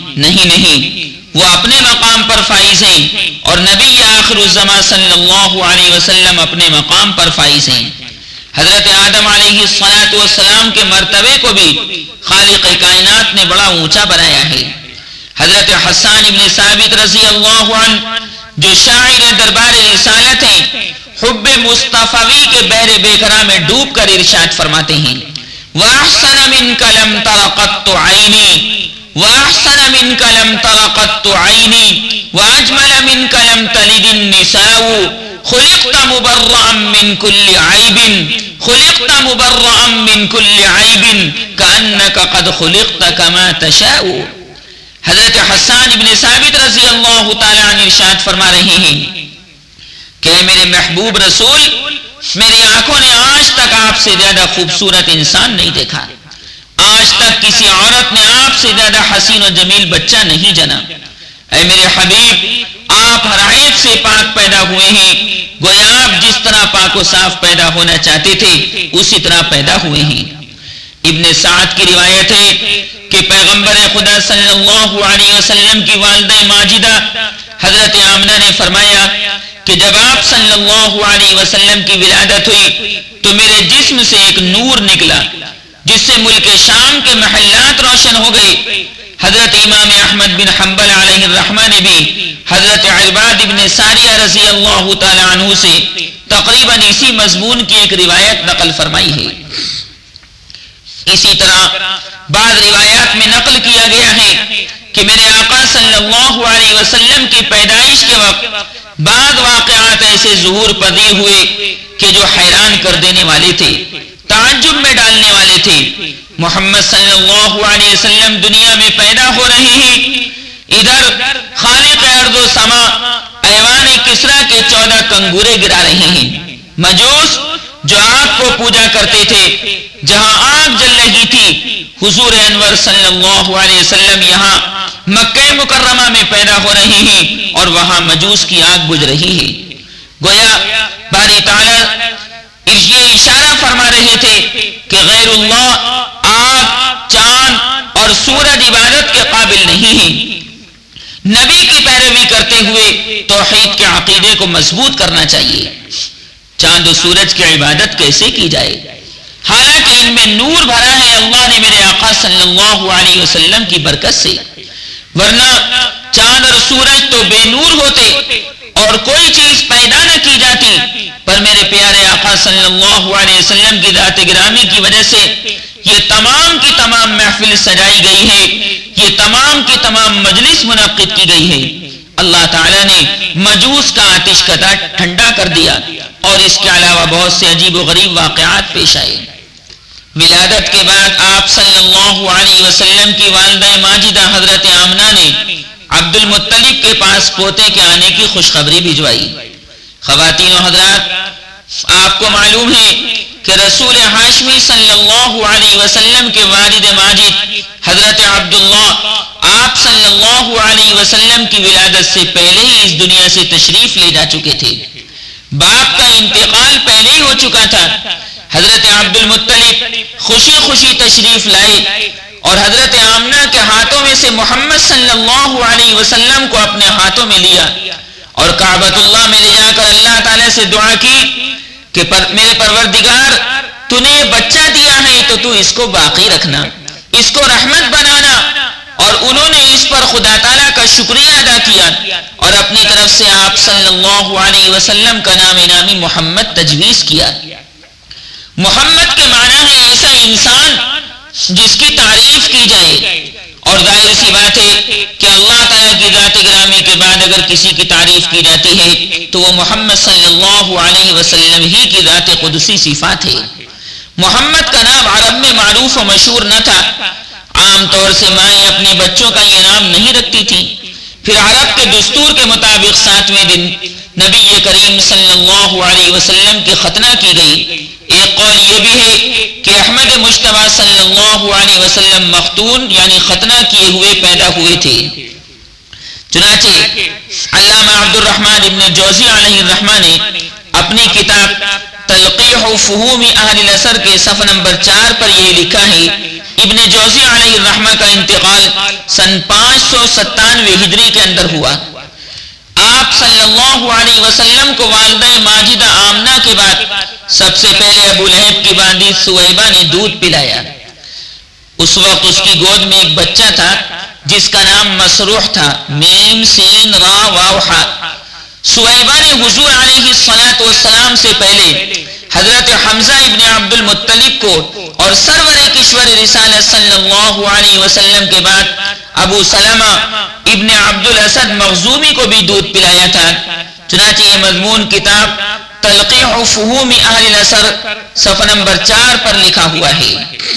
نہیں، وہ اپنے مقام پر فائز ہیں، اور نبی آخر الزمان صلی اللہ علیہ وسلم اپنے مقام پر فائز ہیں۔ حضرت آدم علیہ السلام کے مرتبے کو بھی خالق کائنات نے بڑا اونچا بنایا ہے۔ حضرت حسان ابن ثابت رضی اللہ عنہ جو شاعر دربار رسالت ہیں، حب مصطفی کے بحر بیکرا میں ڈوب کر ارشاد فرماتے ہیں، وَأَحْسَنَ مِنْكَ لَمْ تَرَ قَطُّ عَيْنِي، وَأَحْسَنَ مِنْكَ لَمْ تَرَ قَطُّ عَيْنِي، وَأَجْمَلَ مِنْكَ لَمْ تَلِدِ النِّسَاءُ، خُلِقْتَ مُبَرَّأً مِنْ كُلِّ عَيْبٍ، خُلِقْتَ مُبَرَّأً مِنْ كُلِّ عَيْبٍ، كَأَنَّكَ قَدْ خُلِقْتَ كَمَا تَشَاءُ۔ حضرت حسان ابن ثابت رضی اللہ تعالیٰ عنہ ارشاد فرما رہے ہیں کہ میرے محبوب رسول، میری آنکھوں نے آج تک آپ سے زیادہ خوبصورت انسان نہیں دیکھا، آج تک کسی عورت نے آپ سے زیادہ حسین و جمیل بچہ نہیں جنا۔ اے میرے حبیب، آپ ہر عیب سے پاک پیدا ہوئے ہیں، گویا آپ جس طرح پاک و صاف پیدا ہونا چاہتے تھے اسی طرح پیدا ہوئے ہیں۔ ابن سعد کی روایت ہے کہ پیغمبر خدا صلی اللہ علیہ وسلم کی والدہ ماجدہ حضرت آمنہ نے فرمایا کہ جب آپ صلی اللہ علیہ وسلم کی ولادت ہوئی تو میرے جسم سے ایک نور نکلا جس سے ملک شام کے محلات روشن ہو گئے۔ حضرت امام احمد بن حنبل علیہ الرحمہ نے بھی حضرت عرباد بن ساریہ رضی اللہ تعالی عنہ سے تقریباً اسی مضمون کی ایک روایت نقل فرمائی ہے۔ اسی طرح بعض روایات میں نقل کیا گیا ہے کہ میرے آقا صلی اللہ علیہ وسلم کی پیدائش کے وقت بعض واقعات ایسے ظہور پذیر ہوئے کہ جو حیران کر دینے والے تھے، تعجب میں ڈالنے والے تھے۔ محمد صلی اللہ علیہ وسلم دنیا میں پیدا ہو رہے ہیں، ادھر خالق ارض و سما ایوان کسرا کے 14 کنگورے گرا رہے ہیں۔ مجوس جو آگ کو پوجا کرتے تھے، جہاں آگ جل رہی تھی، حضور انور صلی اللہ علیہ وسلم یہاں مکہ مکرمہ میں پیدا ہو رہے ہیں اور وہاں مجوس کی آگ بجھ رہی ہے۔ گویا باری تعالیٰ یہ اشارہ فرما رہے تھے کہ غیر اللہ، آگ، چاند اور سورج عبادت کے قابل نہیں ہیں۔ نبی کی پیروی کرتے ہوئے توحید کے عقیدے کو مضبوط کرنا چاہیے۔ چاند و سورج کی عبادت کیسے کی جائے؟ حالانکہ ان میں نور بھرا ہے اللہ نے میرے آقا صلی اللہ علیہ وسلم کی برکت سے، ورنہ چاند اور سورج تو بے نور ہوتے اور کوئی چیز پیدا نہ کی جاتی، پر میرے پیارے آقا صلی اللہ علیہ وسلم کی ذات گرامی کی وجہ سے یہ تمام کی تمام محفل سجائی گئی ہے، یہ تمام کی تمام مجلس منعقد کی گئی ہے۔ اللہ تعالیٰ نے مجوس کا آتش کدا ٹھنڈا کر دیا، اور اس کے علاوہ بہت سے عجیب و غریب واقعات پیش آئے۔ ولادت کے بعد آپ صلی اللہ علیہ وسلم کی والدہ ماجدہ حضرت آمنہ نے عبد المطلب کے پاس پوتے کے آنے کی خوشخبری بھجوائی۔ خواتین و حضرات، آپ کو معلوم ہے کہ رسول ہاشمی صلی اللہ علیہ وسلم کے والد ماجد حضرت عبداللہ آپ صلی اللہ علیہ وسلم کی ولادت سے پہلے ہی اس دنیا سے تشریف لے جا چکے تھے۔ باپ کا انتقال پہلے ہی ہو چکا تھا۔ حضرت عبد المطلب خوشی خوشی تشریف لائے اور حضرت آمنہ کے ہاتھوں میں سے محمد صلی اللہ علیہ وسلم کو اپنے ہاتھوں میں لیا اور کعبۃ اللہ میں لے جا کر اللہ تعالیٰ سے دعا کی کہ میرے پروردگار تو نے یہ بچہ دیا ہے تو تو اس کو باقی رکھنا، اس کو رحمت بنانا. اور انہوں نے اس پر خدا تعالیٰ کا شکریہ ادا کیا اور اپنی طرف سے آپ صلی اللہ علیہ وسلم کا نام نامی محمد تجویز کیا. محمد کے معنی ہے ایسا انسان جس کی تعریف کی جائے، اور ظاہر سی بات ہے کہ اللہ تعالیٰ کی ذات گرامی کے بعد اگر کسی کی تعریف کی جاتی ہے تو وہ محمد صلی اللہ علیہ وسلم ہی کی ذات قدسی صفات ہے. محمد کا نام عرب میں معروف و مشہور نہ تھا. عام طور سے مائیں اپنے بچوں کا یہ نام نہیں رکھتی تھیں. پھر عرب کے دستور کے مطابق 7ویں دن نبی کریم صلی اللہ علیہ وسلم کی ختنہ کی گئی. ایک قول یہ بھی ہے کہ احمد مجتبیٰ صلی اللہ علیہ وسلم مختون یعنی ختنہ کیے ہوئے پیدا ہوئے تھے. چنانچہ علامہ عبد الرحمن ابن جوزی علیہ الرحمہ نے اپنی کتاب تلقیح فہوم اہل الاثر کے صفحہ نمبر 4 پر یہ لکھا ہے. ابن جوزی علیہ الرحمہ کا انتقال سن 597 ہجری کے اندر ہوا. آپ صلی اللہ علیہ وسلم کو والدہ ماجدہ آمنہ کے بعد سب سے پہلے ابو لہب کی باندی سویبہ نے دودھ پلایا. اس وقت اس کی گود میں ایک بچہ تھا جس کا نام مسروح تھا، میم سین را واو حا. سویبہ نے حضور علیہ السلام سے پہلے حضرت حمزہ ابن عبد المطلب کو اور سرور کشور رسالت صلی اللہ علیہ وسلم کے بعد ابو سلمہ ابن عبد الاسد مخزومی کو بھی دودھ پلایا تھا. چنانچہ یہ مضمون کتاب تلقیح فہوم اہل الاثر صفحہ نمبر 4 پر لکھا ہوا ہے.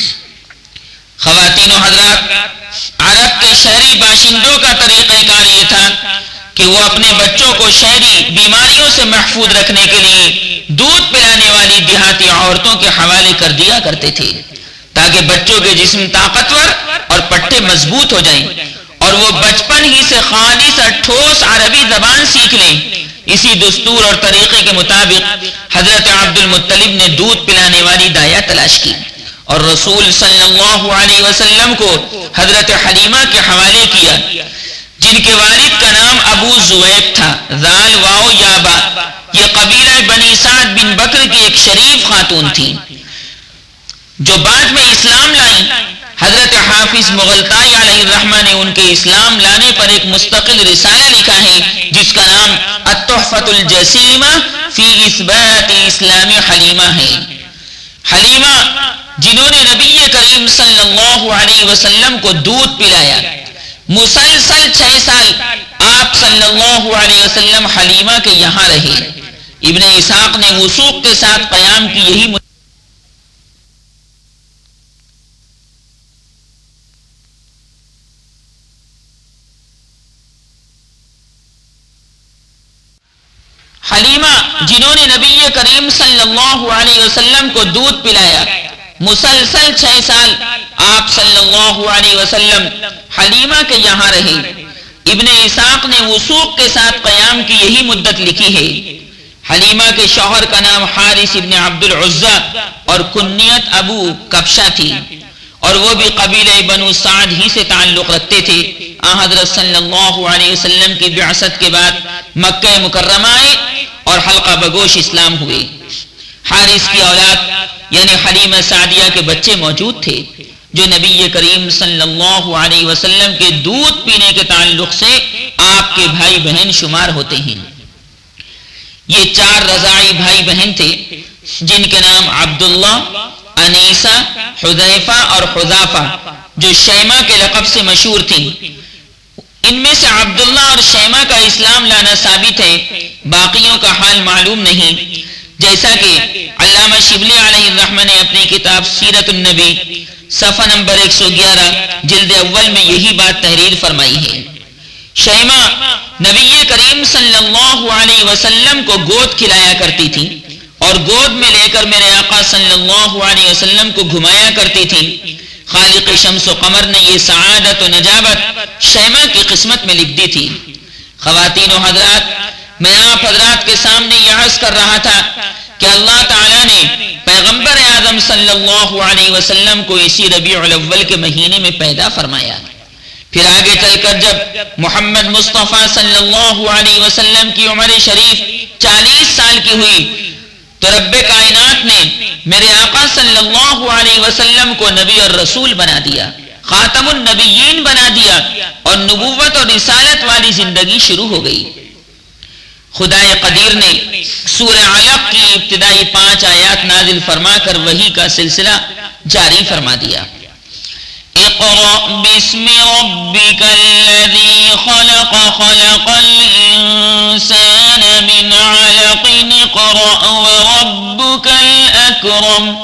خواتین و حضرات، عرب کے شہری باشندوں کا طریقہ کار یہ تھا کہ وہ اپنے بچوں کو شہری بیماریوں سے محفوظ رکھنے کے لیے دودھ پلانے والی دیہاتی عورتوں کے حوالے کر دیا کرتے تھے تاکہ بچوں کے جسم طاقتور اور پٹھے مضبوط ہو جائیں اور وہ بچپن ہی سے خالص اور ٹھوس عربی زبان سیکھ لیں. اسی دستور اور طریقے کے مطابق حضرت عبد المطلب نے دودھ پلانے والی دایا تلاش کی اور رسول صلی اللہ علیہ وسلم کو حضرت حلیمہ کے حوالے کیا جن کے والد کا نام ابو زویب تھا، ذال واو یا با. یہ قبیلہ بنی سعد بن بکر کی ایک شریف خاتون تھی جو بعد میں اسلام لائیں. حضرت حافظ مغلطائی علیہ الرحمہ نے ان کے اسلام لانے پر ایک مستقل رسالہ لکھا ہے جس کا نام التحفۃ الجسیمہ فی اثبات اسلام حلیمہ ہے. حلیمہ جنہوں نے نبی کریم صلی اللہ علیہ وسلم کو دودھ پلایا، مسلسل 6 سال آپ صلی اللہ علیہ وسلم حلیمہ کے یہاں رہے. ابن اسحاق نے وثوق کے ساتھ قیام کی یہی حلیمہ جنہوں نے نبی کریم صلی اللہ علیہ وسلم کو دودھ پلایا، مسلسل 6 سال آپ صلی اللہ علیہ وسلم حلیمہ کے یہاں رہے. ابن اسحاق نے وثوق کے ساتھ قیام کی یہی مدت لکھی ہے. حلیمہ کے شوہر کا نام حارث ابن عبد العزہ اور کنیت ابو کبشہ تھی اور وہ بھی قبیلہ بنو سعد ہی سے تعلق رکھتے تھے. حضرت صلی اللہ علیہ وسلم کی بعثت کے بعد مکہ مکرمہ آئے اور حلقہ بگوش اسلام ہوئے. حارث کی اولاد یعنی حلیمہ سعدیہ کے بچے موجود تھے جو نبی کریم صلی اللہ علیہ وسلم کے دودھ پینے کے تعلق سے آپ کے بھائی بہن شمار ہوتے ہیں. یہ 4 رضاعی بھائی بہن تھے جن کے نام عبداللہ، انیسہ، حذیفہ اور حذافہ جو شیمہ کے لقب سے مشہور تھیں. ان میں سے عبداللہ اور شیمہ کا اسلام لانا ثابت ہے، باقیوں کا حال معلوم نہیں، جیسا کہ علامہ شبلی علیہ الرحمہ نے اپنی کتاب سیرت النبی صفحہ نمبر 111 جلد اول میں یہی بات تحریر فرمائی ہے. شیمہ نبی کریم صلی اللہ علیہ وسلم کو گود کھلایا کرتی تھی اور گود میں لے کر میرے آقا صلی اللہ علیہ وسلم کو گھمایا کرتی تھی. خالق شمس و قمر نے یہ سعادت و نجابت شیمہ کی قسمت میں لکھ دی تھی. خواتین و حضرات، میں آپ حضرات کے سامنے یہ عرض کر رہا تھا کہ کہ اللہ تعالیٰ نے پیغمبر اعظم صلی اللہ علیہ وسلم کو اسی ربیع الاول کے مہینے میں پیدا فرمایا. پھر آگے چل کر جب محمد مصطفیٰ صلی اللہ علیہ وسلم کی عمر شریف 40 سال کی ہوئی تو رب کائنات نے میرے آقا صلی اللہ علیہ وسلم کو نبی اور رسول بنا دیا، خاتم النبیین بنا دیا، اور نبوت اور رسالت والی زندگی شروع ہو گئی. خدائے قدیر نے سورہ علق کی ابتدائی 5 آیات نازل فرما کر وحی کا سلسلہ جاری فرما دیا. اقرأ باسم ربك الذي خلق خلق الإنسان من علق اقرأ وربك الأكرم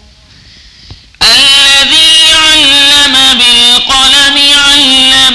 الذي علم بالقلم علم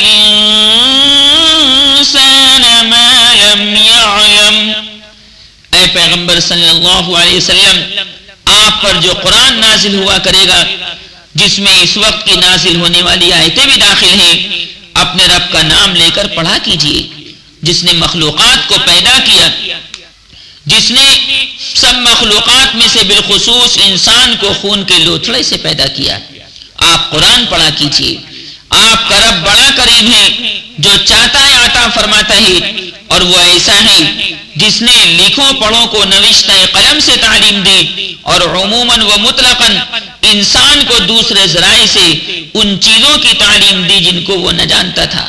الإنسان ما لم يعلم. اے پیغمبر صلی اللہ علیہ وسلم، آپ پر جو قرآن نازل ہوا کرے گا جس میں اس وقت کی نازل ہونے والی آیتیں بھی داخل ہیں، اپنے رب کا نام لے کر پڑھا کیجئے جس نے مخلوقات کو پیدا کیا، جس نے سب مخلوقات میں سے بالخصوص انسان کو خون کے لوتھڑے سے پیدا کیا. آپ قرآن پڑھا کیجئے. آپ کا رب بڑا کریم ہے، جو چاہتا ہے عطا فرماتا ہے، اور وہ ایسا ہے جس نے لکھوں پڑھوں کو نوشتہ قلم سے تعلیم دی، اور عموماً و مطلقاً انسان کو دوسرے ذرائع سے ان چیزوں کی تعلیم دی جن کو وہ نہ جانتا تھا.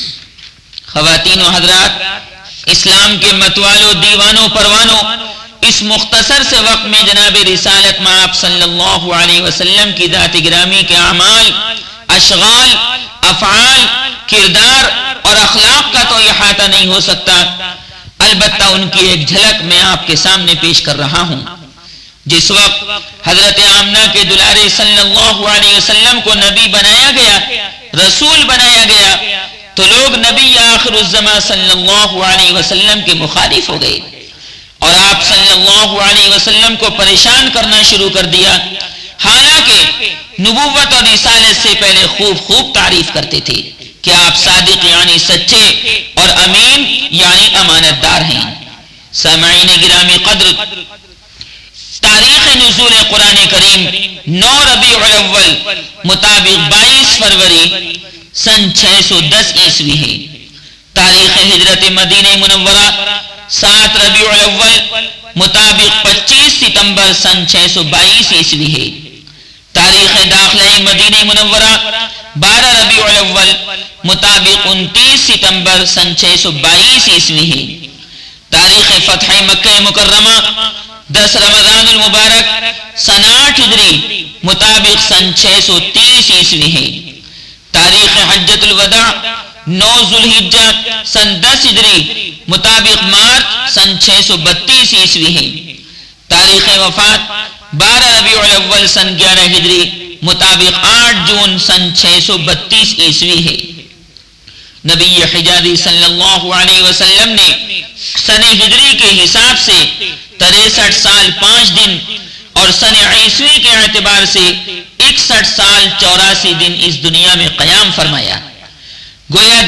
خواتین و حضرات، اسلام کے متوالوں، دیوانوں، پروانوں، اس مختصر سے وقت میں جناب رسالت مآب صلی اللہ علیہ وسلم کی ذات گرامی کے اعمال، اشغال، افعال، کردار اور اخلاق کا تو احاطہ نہیں ہو سکتا. البتہ ان کی ایک جھلک میں آپ کے سامنے پیش کر رہا ہوں. جس وقت حضرت آمنہ کے دلارے صلی اللہ علیہ وسلم کو نبی بنایا گیا، رسول بنایا گیا، تو لوگ نبی آخر الزمان صلی اللہ علیہ وسلم کے مخالف ہو گئے اور آپ صلی اللہ علیہ وسلم کو پریشان کرنا شروع کر دیا، حالانکہ نبوت اور رسالت سے پہلے خوب تعریف کرتے تھے کہ آپ صادق یعنی سچے اور امین یعنی امانت دار ہیں. سامعین گرامی قدر، تاریخ نزول قرآن کریم 9 ربیع الاول مطابق 22 فروری سن 610 عیسوی ہے. تاریخ ہجرت مدینہ منورہ 7 ربیع الاول مطابق 25 ستمبر سن 622 عیسوی ہے. تاریخ داخلہ مدینہ منورہ 12 ربیع الاول مطابق 29 ستمبر سن 622 عیسوی ہے. تاریخ فتح مکہ مکرمہ 10 رمضان المبارک سن 8 ہجری مطابق سن 630 عیسوی ہے. تاریخ حجۃ الوداع 9 ذوالحجہ سن 10 ہجری مطابق مارچ سن 632 عیسوی ہے. تاریخ وفات 12 ربیع الاول سن 11 ہجری مطابق 8 جون سن 632 عیسوی ہے. نبی حجازی صلی اللہ علیہ وسلم نے سن ہجری کے حساب سے 63 سال 5 دن اور سن عیسوی کے اعتبار سے 61 سال 84 دن اس دنیا میں قیام فرمایا. گویا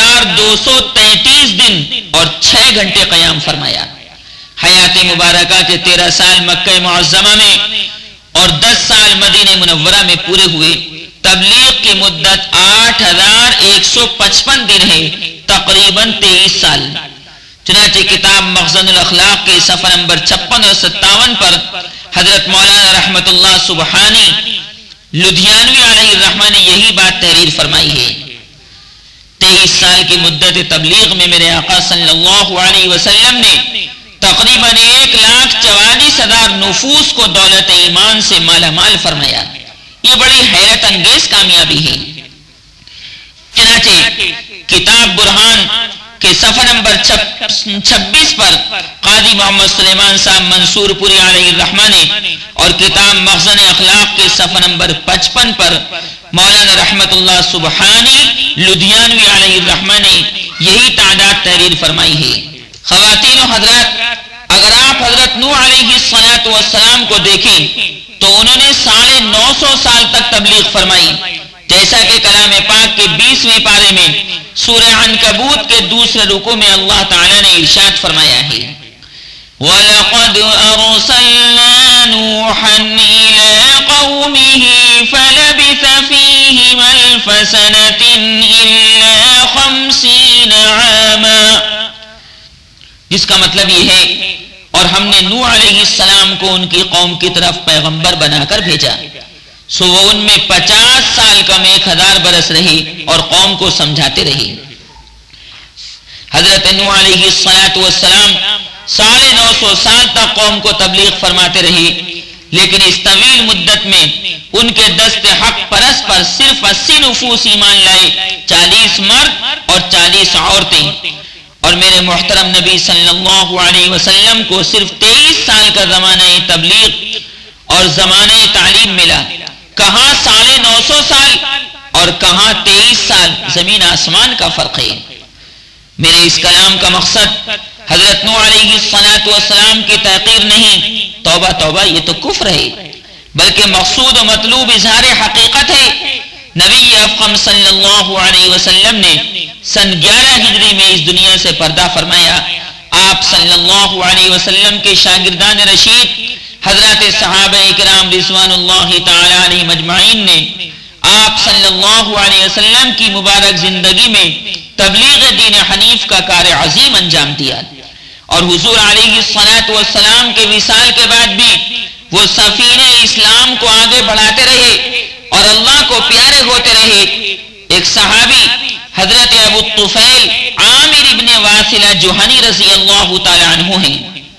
2233 دن اور 6 گھنٹے قیام فرمایا. حیات مبارکہ کے 13 سال مکہ معظمہ میں اور 10 سال مدینہ منورہ میں پورے ہوئے. تبلیغ کی مدت 8155 دن ہے، تقریباً 23 سال. چنانچہ کتاب مخزن الاخلاق کے صفحہ نمبر 56 اور 57 پر حضرت مولانا رحمت اللہ سبحانی لدھیانوی علیہ الرحمہ نے یہی بات تحریر فرمائی ہے. 23 سال کی مدت تبلیغ میں میرے آقا صلی اللہ علیہ وسلم نے تقریباً 1,44,000 نفوس کو دولت ایمان سے مالا مال فرمایا. یہ بڑی حیرت انگیز کامیابی ہے. چنانچہ کتاب برہان کے صفحہ نمبر 26 پر قاضی محمد سلیمان صاحب منصور پوری علیہ الرحمہ نے اور کتاب مخزن اخلاق کے صفحہ نمبر 55 پر مولانا رحمت اللہ سبحانی لدھیانوی علیہ الرحمہ نے یہی تعداد تحریر فرمائی ہے. خواتین و حضرات، اگر آپ حضرت نوح علیہ السلام کو دیکھیں تو انہوں نے 950 سال تک تبلیغ فرمائی، جیسا کہ کلام پاک کے 20ویں پارے میں سورہ عنکبوت کے دوسرے رکوع میں اللہ تعالیٰ نے ارشاد فرمایا ہے. وَلَقَدْ أَرْسَلْنَا نُوحًا إِلَىٰ قَوْمِهِ فَلَبِثَ فِيهِمْ أَلْفَ سَنَةٍ إِلَّا 50 عَامًا، جس کا مطلب یہ ہے اور ہم نے نوح علیہ السلام کو ان کی قوم کی طرف پیغمبر بنا کر بھیجا، سو وہ ان میں 50 سال کم 1000 برس رہے اور قوم کو سمجھاتے رہے۔ حضرت نوح علیہ السلام 950 سال تک قوم کو تبلیغ فرماتے رہے، لیکن اس طویل مدت میں ان کے دست حق پرست پر صرف 80 نفوس ایمان لائے، 40 مرد اور 40 عورتیں، اور میرے محترم نبی صلی اللہ علیہ وسلم کو صرف 23 سال کا زمانہ تبلیغ اور زمانہ تعلیم ملا۔ کہاں 950 سال اور کہاں 23 سال، زمین آسمان کا فرق ہے۔ میرے اس کلام کا مقصد حضرت نوح علیہ السلام کی تحقیر نہیں، توبہ توبہ یہ تو کفر ہے، بلکہ مقصود و مطلوب اظہار حقیقت ہے۔ نبی افخم صلی اللہ علیہ وسلم نے سن 11 ہجری میں اس دنیا سے پردہ فرمایا۔ آپ صلی اللہ علیہ وسلم کے شاگردان رشید حضرات صحابہ کرام رضوان اللہ تعالی علیہ مجمعین نے آپ صلی اللہ علیہ وسلم کی مبارک زندگی میں تبلیغ دین حنیف کا کار عظیم انجام دیا، اور حضور علیہ السلام کے وصال کے بعد بھی وہ سفینہ اسلام کو آگے بڑھاتے رہے اور اللہ کو پیارے ہوتے رہے۔ ایک صحابی حضرت ابو الطفیل عامر ابن واصلہ جوہنی رضی اللہ تعالی عنہ ہیں۔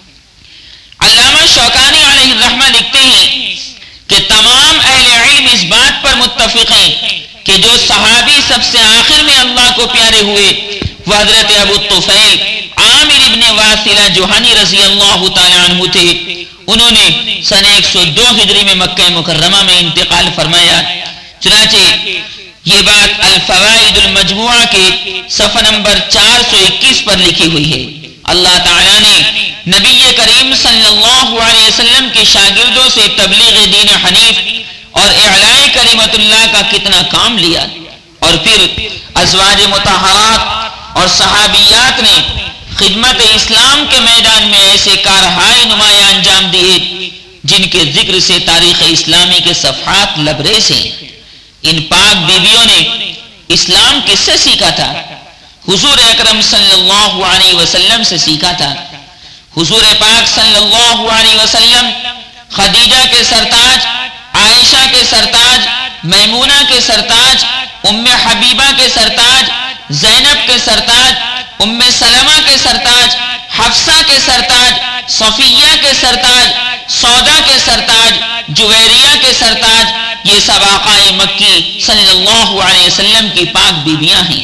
علامہ شوکانی علیہ الرحمہ لکھتے ہیں کہ تمام اہل علم اس بات پر متفق ہیں کہ جو صحابی سب سے آخر میں اللہ کو پیارے ہوئے وہ حضرت ابو الطفیل عامر ابن واصلہ جوہنی رضی اللہ تعالی عنہ تھے۔ انہوں نے سن 102 ہجری میں مکہ مکرمہ میں انتقال فرمایا۔ چنانچہ یہ بات الفوائد المجموعہ کے صفحہ نمبر 421 پر لکھی ہوئی ہے۔ اللہ تعالیٰ نے نبی کریم صلی اللہ علیہ وسلم کے شاگردوں سے تبلیغ دین حنیف اور اعلاء کلمت اللہ کا کتنا کام لیا، اور پھر ازواج مطہرات اور صحابیات نے خدمت اسلام کے میدان میں ایسے کارہائے نمایاں انجام دیے جن کے ذکر سے تاریخ اسلامی کے صفحات لبریز ہیں۔ ان پاک بیویوں نے اسلام کس سے سیکھا تھا؟ حضور اکرم صلی اللہ علیہ وسلم سے سیکھا تھا۔ حضور پاک صلی اللہ علیہ وسلم خدیجہ کے سرتاج، عائشہ کے سرتاج، میمونہ کے سرتاج، ام حبیبہ کے سرتاج، زینب کے سرتاج، ام سلمہ کے سرتاج، حفصہ کے سرتاج، صفیہ کے سرتاج، سودا کے سرتاج، جویریہ کے سرتاج، یہ سب آقا مکی صلی اللہ علیہ وسلم کی پاک بیویاں ہیں۔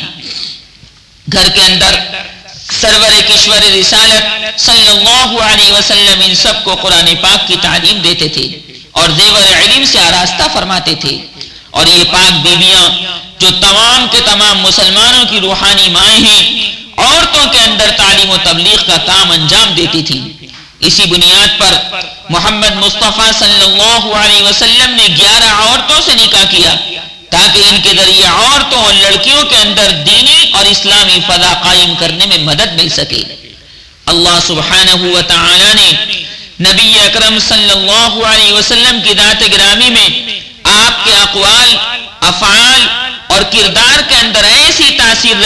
گھر کے اندر سرور کشور رسالت صلی اللہ علیہ وسلم ان سب کو قرآن پاک کی تعلیم دیتے تھے اور زیور علم سے آراستہ فرماتے تھے، اور یہ پاک بیویاں جو تمام کے تمام مسلمانوں کی روحانی مائیں ہیں، عورتوں کے اندر تعلیم و تبلیغ کا کام انجام دیتی تھی۔ اسی بنیاد پر محمد مصطفیٰ صلی اللہ علیہ وسلم نے 11 عورتوں سے نکاح کیا تاکہ ان کے ذریعے عورتوں اور لڑکیوں کے اندر دینی اور اسلامی فضا قائم کرنے میں مدد مل سکے۔ اللہ سبحانہ و تعالی نے نبی اکرم صلی اللہ علیہ وسلم کی ذات گرامی میں آپ کے اقوال، افعال اور کردار کے اندر ایسی تاثیر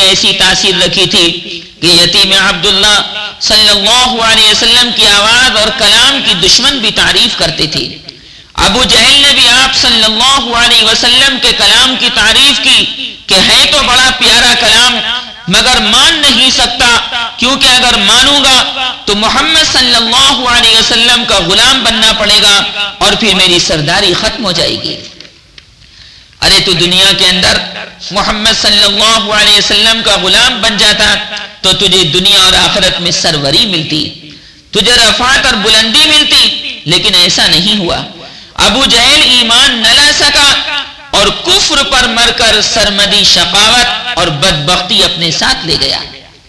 رکھی تھی کہ یتیم عبداللہ صلی اللہ علیہ وسلم کی آواز اور کلام کی دشمن بھی تعریف کرتے تھے۔ ابو جہل نے بھی آپ صلی اللہ علیہ وسلم کے کلام کی تعریف کی کہ ہے تو بڑا پیارا کلام مگر مان نہیں سکتا، کیونکہ اگر مانوں گا تو محمد صلی اللہ علیہ وسلم کا غلام بننا پڑے گا اور پھر میری سرداری ختم ہو جائے گی۔ ارے تو دنیا کے اندر محمد صلی اللہ علیہ وسلم کا غلام بن جاتا تو تجھے دنیا اور آخرت میں سروری ملتی، تجھے رفعت اور بلندی ملتی، لیکن ایسا نہیں ہوا۔ ابو جہل ایمان نہ لا سکا اور کفر پر مر کر سرمدی شقاوت اور بدبختی اپنے ساتھ لے گیا۔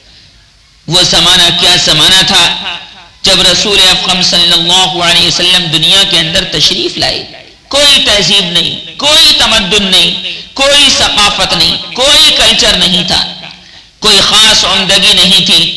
وہ زمانہ کیا زمانہ تھا جب رسول اکرم صلی اللہ علیہ وسلم دنیا کے اندر تشریف لائے۔ کوئی تہذیب نہیں، کوئی تمدن نہیں، کوئی ثقافت نہیں، کوئی کلچر نہیں تھا، کوئی خاص عمدگی نہیں تھی۔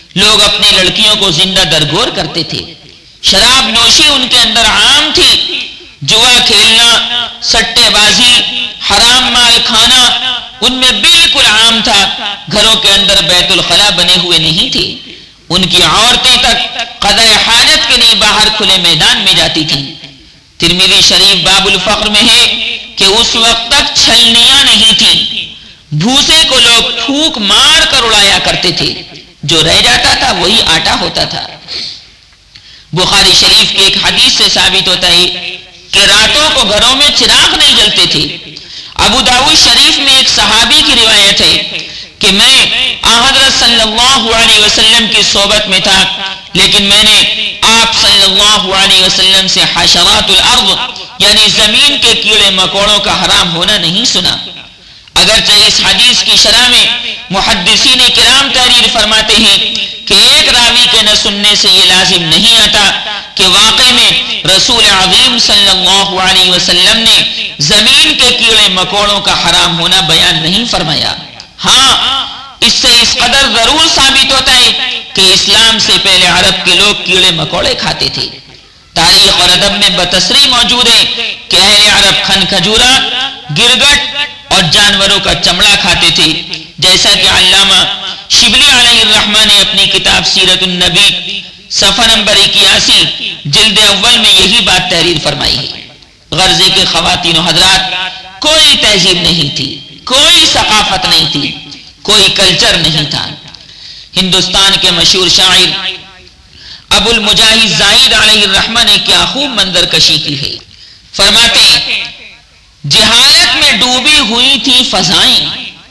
لوگ اپنی لڑکیوں کو زندہ درگور کرتے تھے، شراب نوشی ان کے اندر عام تھی، جوا کھیلنا، سٹے بازی، حرام مال کھانا ان میں بالکل عام تھا۔ گھروں کے اندر بیت الخلا بنے ہوئے نہیں تھے، ان کی عورتیں تک قضاء حاجت کے لیے باہر کھلے میدان میں جاتی تھیں۔ ترمذی شریف باب الفقر میں ہے کہ اس وقت تک چھلنیاں نہیں تھیں، بھوسے کو لوگ پھونک مار کر اڑایا کرتے تھے، جو رہ جاتا تھا وہی آٹا ہوتا تھا۔ بخاری شریف کی ایک حدیث سے ثابت ہوتا ہے کہ راتوں کو گھروں میں چراغ نہیں جلتے تھے۔ ابو داؤد شریف میں ایک صحابی کی روایت ہے کہ میں حضرت صلی اللہ علیہ وسلم کی صحبت میں تھا، لیکن میں نے آپ صلی اللہ علیہ وسلم سے حشرات الارض یعنی زمین کے کیڑے مکوڑوں کا حرام ہونا نہیں سنا۔ اگرچہ اس حدیث کی شرح میں محدثین کرام تحریر فرماتے ہیں کہ ایک راوی کے نہ سننے سے یہ لازم نہیں آتا کہ واقع میں رسول عظیم صلی اللہ علیہ وسلم نے زمین کے کیڑے مکوڑوں کا حرام ہونا بیان نہیں فرمایا۔ ہاں، اس سے اس قدر ضرور ثابت ہوتا ہے کہ اسلام سے پہلے عرب کے لوگ کیڑے مکوڑے کھاتے تھے۔ تاریخ اور ادب میں بتسری موجود ہے کہ اہل عرب کھن کھجورا، گرگٹ اور جانوروں کا چمڑا کھاتے تھے، جیسا کہ علامہ شبلی علیہ الرحمہ نے اپنی کتاب سیرت النبی صفحہ نمبر 81 جلد اول میں یہی بات تحریر فرمائی ہے۔ غرضے کے خواتین و حضرات، کوئی تہذیب نہیں تھی، کوئی ثقافت نہیں تھی، کوئی کلچر نہیں تھا۔ ہندوستان کے مشہور شاعر ابو المجاہد زاہد علیہ الرحمہ نے کیا خوب منظر کشی کی ہے۔ فرماتے ہیں جہالت میں ڈوبی ہوئی تھی فضائیں،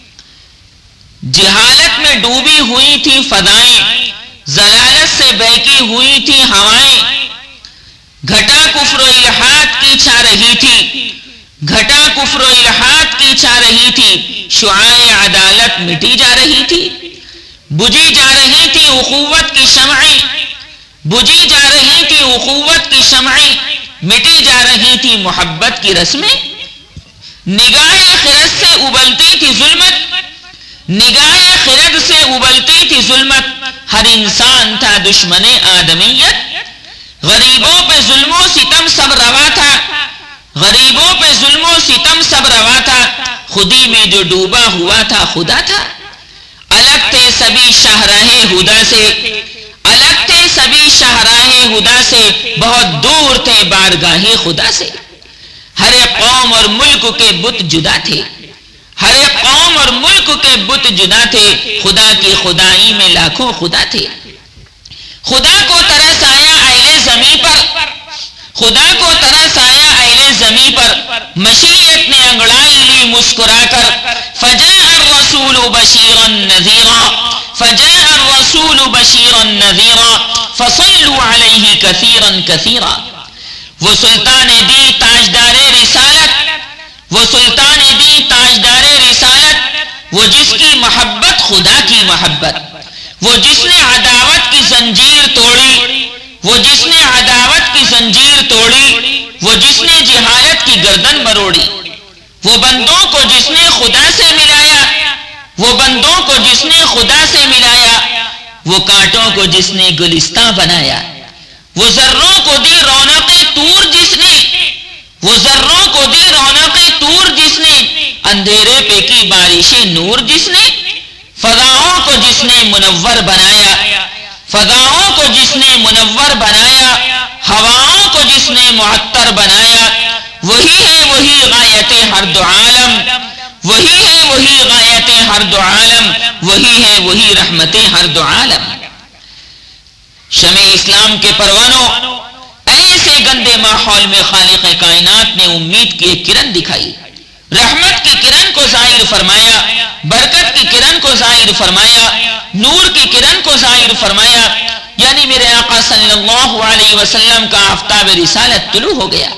جہالت میں ڈوبی ہوئی تھی فضائیں، ضلالت سے بہکی ہوئی تھی ہوائیں، گھٹا کفر و الحاد کی چھا رہی تھی، گھٹا کفر و الحاد کی چھا رہی تھی، شعاع عدالت مٹی جا رہی تھی، بجھی جا رہی تھی اخوت کی شمعیں، بجھی جا رہی تھی اخوت کی شمعیں، مٹی جا رہی تھی محبت کی رسمیں، نگاہ خرد سے ابلتی تھی ظلمت، نگاہ خرد سے ابلتی تھی ظلمت، ہر انسان تھا دشمن آدمیت، غریبوں پہ ظلم و ستم سب روا تھا، غریبوں پہ ظلم و ستم سب روا تھا، خودی میں جو ڈوبا ہوا تھا خدا تھا، الگ تھے سبھی شاہراہ ہدا سے، الگ تھے سبھی شاہراہ ہدا سے، بہت دور تھے بارگاہ خدا سے، ہر ایک قوم اور ملک کے بت جدا تھے، ہر ایک قوم اور ملک کے بت جدا تھے، خدا کی خدائی میں لاکھوں خدا تھے، خدا کو ترس آیا اہل زمیں پر، خدا کو ترس آیا اہل زمیں پر، مشیت نے انگڑائی لی مسکرا کر، فجاء الرسول بشیرا نذیرا، فجاء الرسول بشیرا نذیرا، فصلوا علیہ کثیرا کثیرا۔ وہ سلطان دی تاجدار رسالت، وہ سلطان دی تاجدار رسالت، وہ جس کی محبت خدا کی محبت، وہ جس نے عداوت کی زنجیر توڑی، وہ جس نے عداوت کی زنجیر توڑی، وہ جس نے جہالت کی گردن مروڑی، وہ بندوں کو جس نے خدا سے ملایا، وہ بندوں کو جس نے خدا سے ملایا، وہ کانٹوں کو جس نے گلستان بنایا، وہ ذروں کو دی رونق طور جس نے، وہ ذروں کو دی رونق طور جس نے، اندھیرے پہ کی بارش نور جس نے، فضاؤں کو جس نے منور بنایا، فضاؤں کو جس نے منور بنایا، ہواؤں کو جس نے معطر بنایا، وہی ہے وہی غایت ہر دو عالم، وہی ہے وہی غایت ہر دو عالم، وہی ہے وہی رحمت ہر دو عالم۔ شمع اسلام کے پروانوں، ایسے گندے ماحول میں خالق کائنات نے امید کی ایک کرن دکھائی، رحمت کی کرن کو ظاہر فرمایا، برکت کی کرن کو ظاہر فرمایا، نور کی کرن کو ظاہر فرمایا، یعنی میرے آقا صلی اللہ علیہ وسلم کا آفتاب رسالت طلوع ہو گیا۔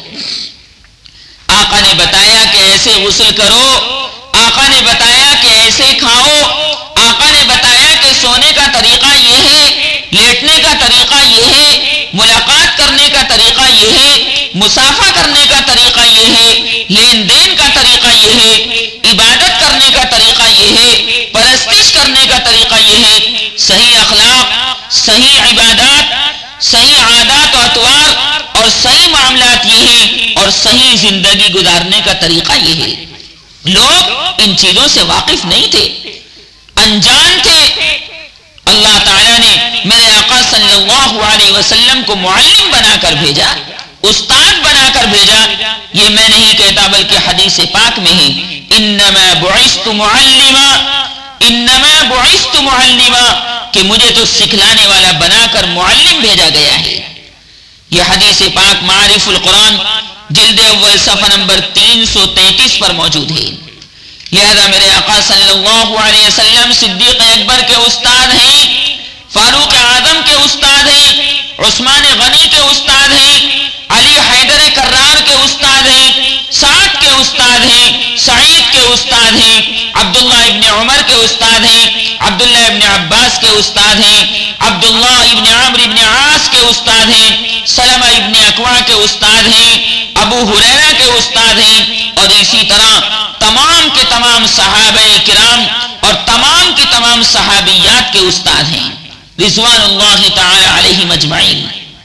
آقا نے بتایا کہ ایسے غسل کرو، آقا نے بتایا کہ ایسے کھاؤ، آقا نے بتایا کہ سونے کا طریقہ یہ ہے، لیٹنے کا طریقہ یہ ہے، ملاقات کرنے کا طریقہ یہ ہے، مسافہ کرنے کا طریقہ یہ ہے، لین دین کا طریقہ یہ ہے، عبادت کرنے کا طریقہ یہ ہے، پرستش کرنے کا طریقہ یہ ہے، صحیح اخلاق صحیح عبادات، صحیح عادات و اطوار اور صحیح معاملات یہ ہیں، اور صحیح زندگی گزارنے کا طریقہ یہ ہے۔ لوگ ان چیزوں سے واقف نہیں تھے، انجان تھے۔ اللہ تعالیٰ نے میرے آقا صلی اللہ علیہ وسلم کو معلم بنا کر بھیجا، استاد بنا کر بھیجا۔ یہ میں نہیں کہتا بلکہ حدیث پاک میں ہے، انما بعثت معلما، انما بعثت معلما، کہ مجھے تو سکھلانے والا بنا کر معلم بھیجا گیا ہے۔ یہ حدیث پاک معارف القرآن جلد اول صفحہ نمبر 333 پر موجود ہے۔ لہذا میرے آقا صلی اللہ علیہ وسلم صدیق اکبر کے استاد ہیں، فاروق اعظم کے استاد ہیں، عثمان غنی کے استاد ہیں، علی حیدر کرار کے استاد ہیں، سعد کے استاد ہیں، سعید کے استاد ہیں، عبداللہ ابن عمر کے استاد ہیں، عبداللہ ابن عباس کے استاد ہیں، عبداللہ ابن عمرو ابن عاص کے استاد ہیں، سلمہ ابن اکوع کے استاد ہیں، ابو ہریرہ کے استاد ہیں، اور اسی طرح تمام کے تمام صحابہ کرام اور تمام کے تمام صحابیات کے استاد ہیں رضوان اللہ تعالی علیہم اجمعین۔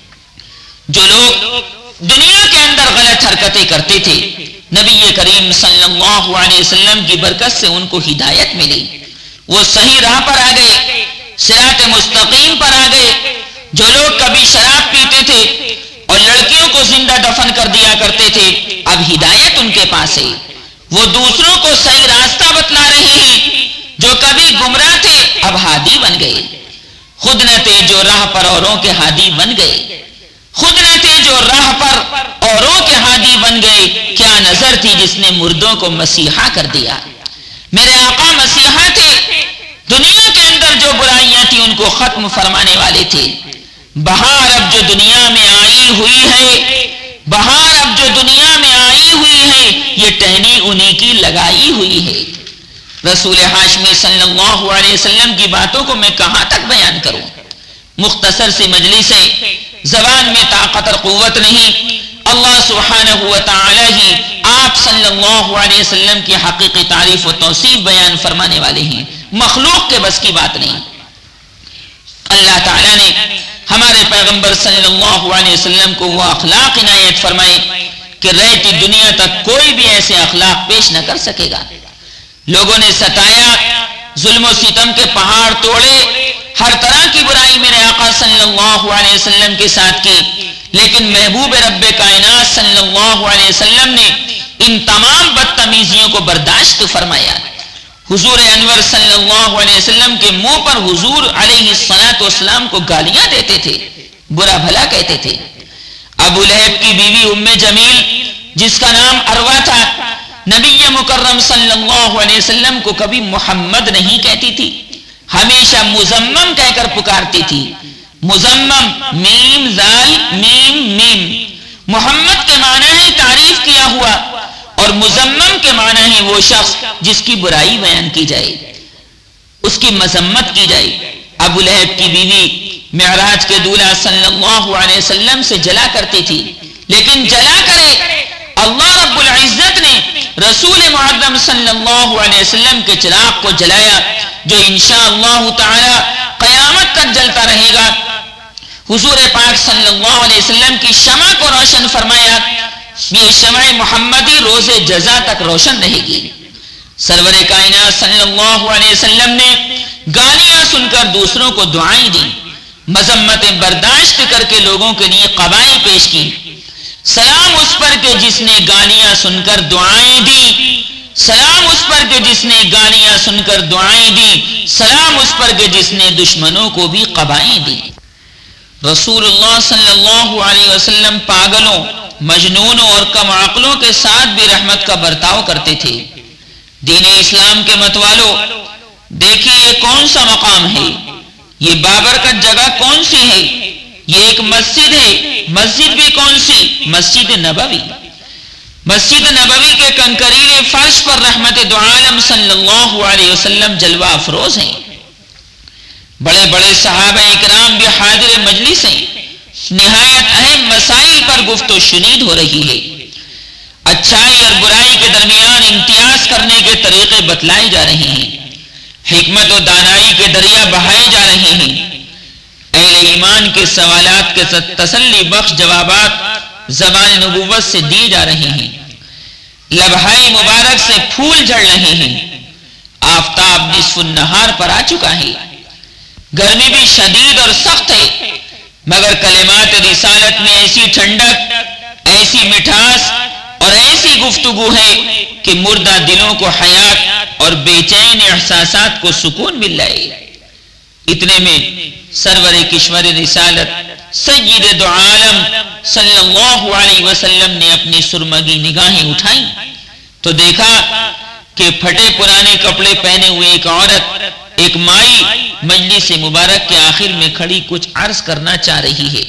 جو لوگ دنیا کے اندر غلط حرکتیں کرتے تھے، نبی کریم صلی اللہ علیہ وسلم کی برکت سے ان کو ہدایت ملی، وہ صحیح راہ پر آ گئے، صراط مستقیم پر آ گئے۔ جو لوگ کبھی شراب پیتے تھے اور لڑکیوں کو زندہ دفن کر دیا کرتے تھے، اب ہدایت ان کے پاس ہے، وہ دوسروں کو صحیح راستہ بتلا رہے ہیں۔ جو کبھی گمراہ تھے اب ہادی بن گئے، خود نہ تھے جو راہ پر اوروں کے ہادی بن گئے، خود نہ تھے جو راہ پر اوروں کے ہادی بن گئے۔ کیا نظر تھی جس نے مردوں کو مسیحا کر دیا۔ میرے آقا مسیحا تھے، دنیا کے اندر جو برائیاں تھیں ان کو ختم فرمانے والے تھے۔ بہار اب جو دنیا میں آئی ہوئی ہے، بہار اب جو دنیا میں آئی ہوئی ہے، یہ ٹہنی انہی کی لگائی ہوئی ہے۔ رسول ہاشمی صلی اللہ علیہ وسلم کی باتوں کو میں کہاں تک بیان کروں؟ مختصر سی مجلس ہے، زبان میں طاقت اور قوت نہیں۔ اللہ سبحانہ و تعالی ہی آپ صلی اللہ علیہ وسلم کی حقیقی تعریف و توصیف بیان فرمانے والے ہیں، مخلوق کے بس کی بات نہیں۔ اللہ تعالیٰ نے ہمارے پیغمبر صلی اللہ علیہ وسلم کو وہ اخلاق عنایت فرمائے کہ رہتی دنیا تک کوئی بھی ایسے اخلاق پیش نہ کر سکے گا۔ لوگوں نے ستایا، ظلم و ستم کے پہاڑ توڑے، ہر طرح کی برائی میرے آقا صلی اللہ علیہ وسلم کے ساتھ کی، لیکن محبوب رب کائنات صلی اللہ علیہ وسلم نے ان تمام بدتمیزیوں کو برداشت فرمایا۔ حضور انور صلی اللہ علیہ وسلم کے منہ پر حضور علیہ السلام کو گالیاں دیتے تھے، برا بھلا کہتے تھے۔ ابو لہب کی بیوی ام جمیل جس کا نام اروا تھا، نبی مکرم صلی اللہ علیہ وسلم کو کبھی محمد نہیں کہتی تھی، ہمیشہ مزمم کہہ کر پکارتی تھی۔ مزمم، میم زال میم میم، محمد کے معنی ہے تعریف کیا ہوا، اور مزمم کے معنی ہے وہ شخص جس کی برائی بیان کی جائے، اس کی مذمت کی جائے۔ ابو لہب کی بیوی معراج کے دولہا صلی اللہ علیہ وسلم سے جلا کرتی تھی، لیکن جلا کرے اللہ رب العزت نے رسول معظم صلی اللہ علیہ وسلم کے چراغ کو جلایا، جو انشاءاللہ تعالی قیامت تک جلتا رہے گا۔ حضور پاک صلی اللہ علیہ وسلم کی شمع کو روشن فرمایا، یہ شمع محمدی روز جزا تک روشن رہے گی۔ سرور کائنات صلی اللہ علیہ وسلم نے گالیاں سن کر دوسروں کو دعائیں دی، مذمتیں برداشت کر کے لوگوں کے لیے قبائیں پیش کی۔ سلام اس پر کہ جس نے گالیاں سن کر دعائیں دی، سلام اس پر کہ جس نے گالیاں سن کر دعائیں دی، سلام اس پر کہ جس نے دشمنوں کو بھی قبائیں دی۔ رسول اللہ صلی اللہ علیہ وسلم پاگلوں، مجنونوں اور کم عقلوں کے ساتھ بھی رحمت کا برتاؤ کرتے تھے۔ دین اسلام کے متوالو، دیکھیے یہ کون سا مقام ہے، یہ بابرکت جگہ کون سی ہے؟ یہ ایک مسجد ہے، مسجد بھی کون سی؟ مسجد نبوی۔ مسجد نبوی کے کنکریلے فرش پر رحمت دو عالم صلی اللہ علیہ وسلم جلوہ افروز ہیں۔ بڑے بڑے صحابہ اکرام بھی حاضر مجلس ہیں، نہایت اہم مسائل پر گفت و شنید ہو رہی ہے۔ اچھائی اور برائی کے درمیان امتیاز کرنے کے طریقے بتلائے جا رہے ہیں، حکمت و دانائی کے دریا بہائے جا رہے ہیں۔ اہل کے سوالات کے تسلی بخش جوابات زبان نبوت سے دیے جا رہے ہیں، لبہائی مبارک سے پھول جھڑ رہے ہیں، آفتاب نصف النہار پر آ چکا ہے، گرمی بھی شدید اور سخت ہے، مگر کلمات رسالت میں ایسی ٹھنڈک، ایسی مٹھاس اور ایسی گفتگو ہے کہ مردہ دلوں کو حیات اور بے چین احساسات کو سکون مل رہا ہے۔ اتنے میں سرور کشور رسالت سید دو عالم صلی اللہ علیہ وسلم نے اپنی سرمگی نگاہیں اٹھائیں تو دیکھا کہ پھٹے پرانے کپڑے پہنے ہوئے ایک عورت، ایک مائی مجلس مبارک کے آخر میں کھڑی کچھ عرض کرنا چاہ رہی ہے۔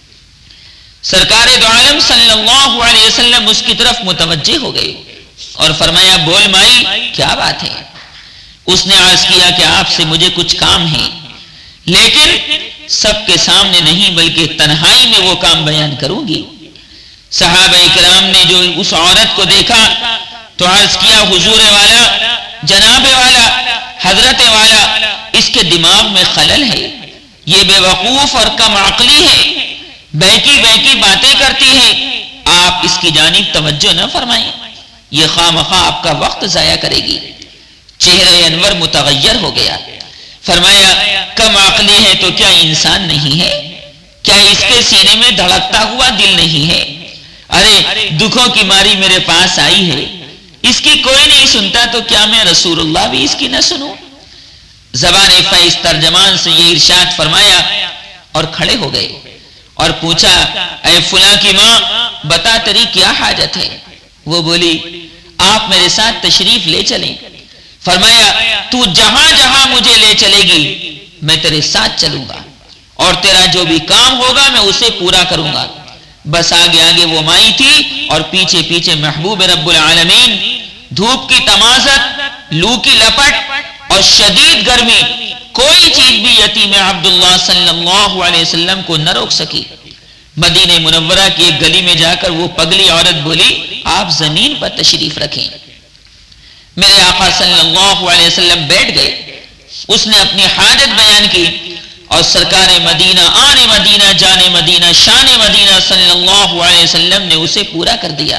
سرکار دو عالم صلی اللہ علیہ وسلم اس کی طرف متوجہ ہو گئے اور فرمایا، بول مائی، کیا بات ہے؟ اس نے عرض کیا کہ آپ سے مجھے کچھ کام ہے، لیکن سب کے سامنے نہیں بلکہ تنہائی میں وہ کام بیان کروں گی۔ صحابہ کرام نے جو اس عورت کو دیکھا تو عرض کیا، حضور والا، جناب والا، حضرت والا، اس کے دماغ میں خلل ہے، یہ بے وقوف اور کم عقلی ہے، بہکی بہکی باتیں کرتی ہے، آپ اس کی جانب توجہ نہ فرمائیں، یہ خواہ آپ کا وقت ضائع کرے گی۔ چہرہ انور متغیر ہو گیا، فرمایا، کم عقلی ہے تو کیا انسان نہیں ہے؟ کیا اس کے سینے میں دھڑکتا ہوا دل نہیں ہے؟ ارے دکھوں کی ماری میرے پاس آئی ہے، اس کی کوئی نہیں سنتا تو کیا میں رسول اللہ بھی اس کی نہ سنوں؟ زبان فیض ترجمان سے یہ ارشاد فرمایا اور کھڑے ہو گئے اور پوچھا، اے فلاں کی ماں، بتا تیری کیا حاجت ہے؟ وہ بولی، آپ میرے ساتھ تشریف لے چلیں۔ فرمایا، تو جہاں جہاں مجھے لے چلے گی میں تیرے ساتھ چلوں گا اور تیرا جو بھی کام ہوگا میں اسے پورا کروں گا۔ بس آگے آگے وہ مائی تھی اور پیچھے پیچھے محبوب رب العالمین۔ دھوپ کی تمازت، لو کی لپٹ اور شدید گرمی، کوئی چیز بھی یتیم عبداللہ صلی اللہ علیہ وسلم کو نہ روک سکی۔ مدینہ منورہ کی ایک گلی میں جا کر وہ پگلی عورت بولی، آپ زمین پر تشریف رکھیں۔ میرے آقا صلی اللہ علیہ وسلم بیٹھ گئے، اس نے اپنی حاجت بیان کی اور سرکار مدینہ، آن مدینہ، جان مدینہ، شان مدینہ صلی اللہ علیہ وسلم نے اسے پورا کر دیا۔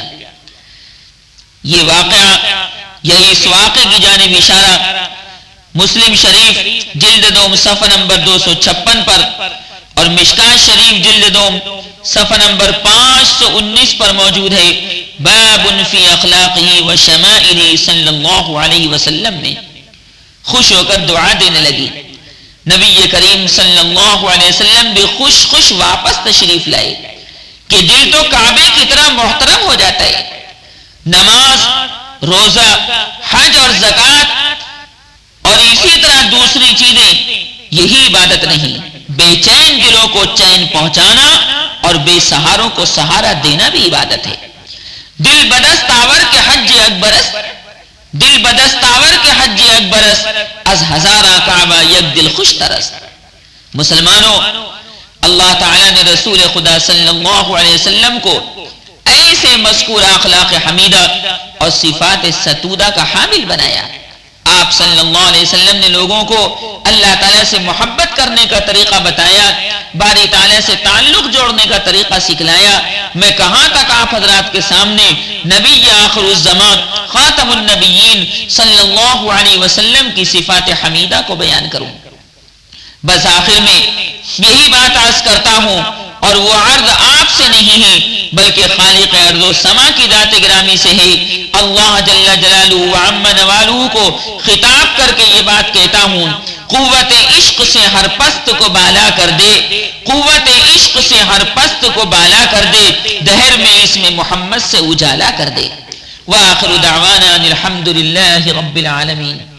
یہ واقعہ، یہی اس واقعے کی جانب اشارہ مسلم شریف جلد دوم صفحہ نمبر 256 پر اور مشکاۃ شریف جلد دوم صفحہ نمبر 519 پر موجود ہے۔ باب فی اخلاقہ و شمائلہ صلی اللہ علیہ وسلم میں خوش ہو کر دعا دینے لگی۔ نبی کریم صلی اللہ علیہ وسلم بھی خوش خوش واپس تشریف لائے کہ دل تو کعبے کی طرح محترم ہو جاتا ہے۔ نماز، روزہ، حج اور زکوٰۃ اور اسی طرح دوسری چیزیں، یہی عبادت نہیں، بے چین دلوں کو چین پہنچانا اور بے سہاروں کو سہارا دینا بھی عبادت ہے۔ دل بدست آور کے حج اکبرست، دل بدست آور کے حج اکبرست، از ہزارہ کعبہ یک دل خوش ترست۔ مسلمانوں، اللہ تعالیٰ نے رسول خدا صلی اللہ علیہ وسلم کو ایسے مذکور اخلاق حمیدہ اور صفات ستودہ کا حامل بنایا۔ آپ صلی اللہ علیہ وسلم نے لوگوں کو اللہ تعالیٰ سے محبت کرنے کا طریقہ بتایا، باری تعالیٰ سے تعلق جوڑنے کا طریقہ سکھلایا۔ میں کہاں تک آپ حضرات کے سامنے نبی آخر الزمان خاتم النبیین صلی اللہ علیہ وسلم کی صفات حمیدہ کو بیان کروں؟ بس آخر میں یہی بات عرض کرتا ہوں، اور وہ عرض آپ سے نہیں ہے بلکہ خالق ارض و سما کی ذات گرامی سے ہے۔ اللہ جل جلالہ و عم نوالہ کو خطاب کر کے یہ بات کہتا ہوں، قوت عشق سے ہر پست کو بالا کر دے، قوت عشق سے ہر پست کو بالا کر دے، دہر میں اسم محمد سے اجالا کر دے۔ وآخر دعوانا الحمد للہ رب العالمین۔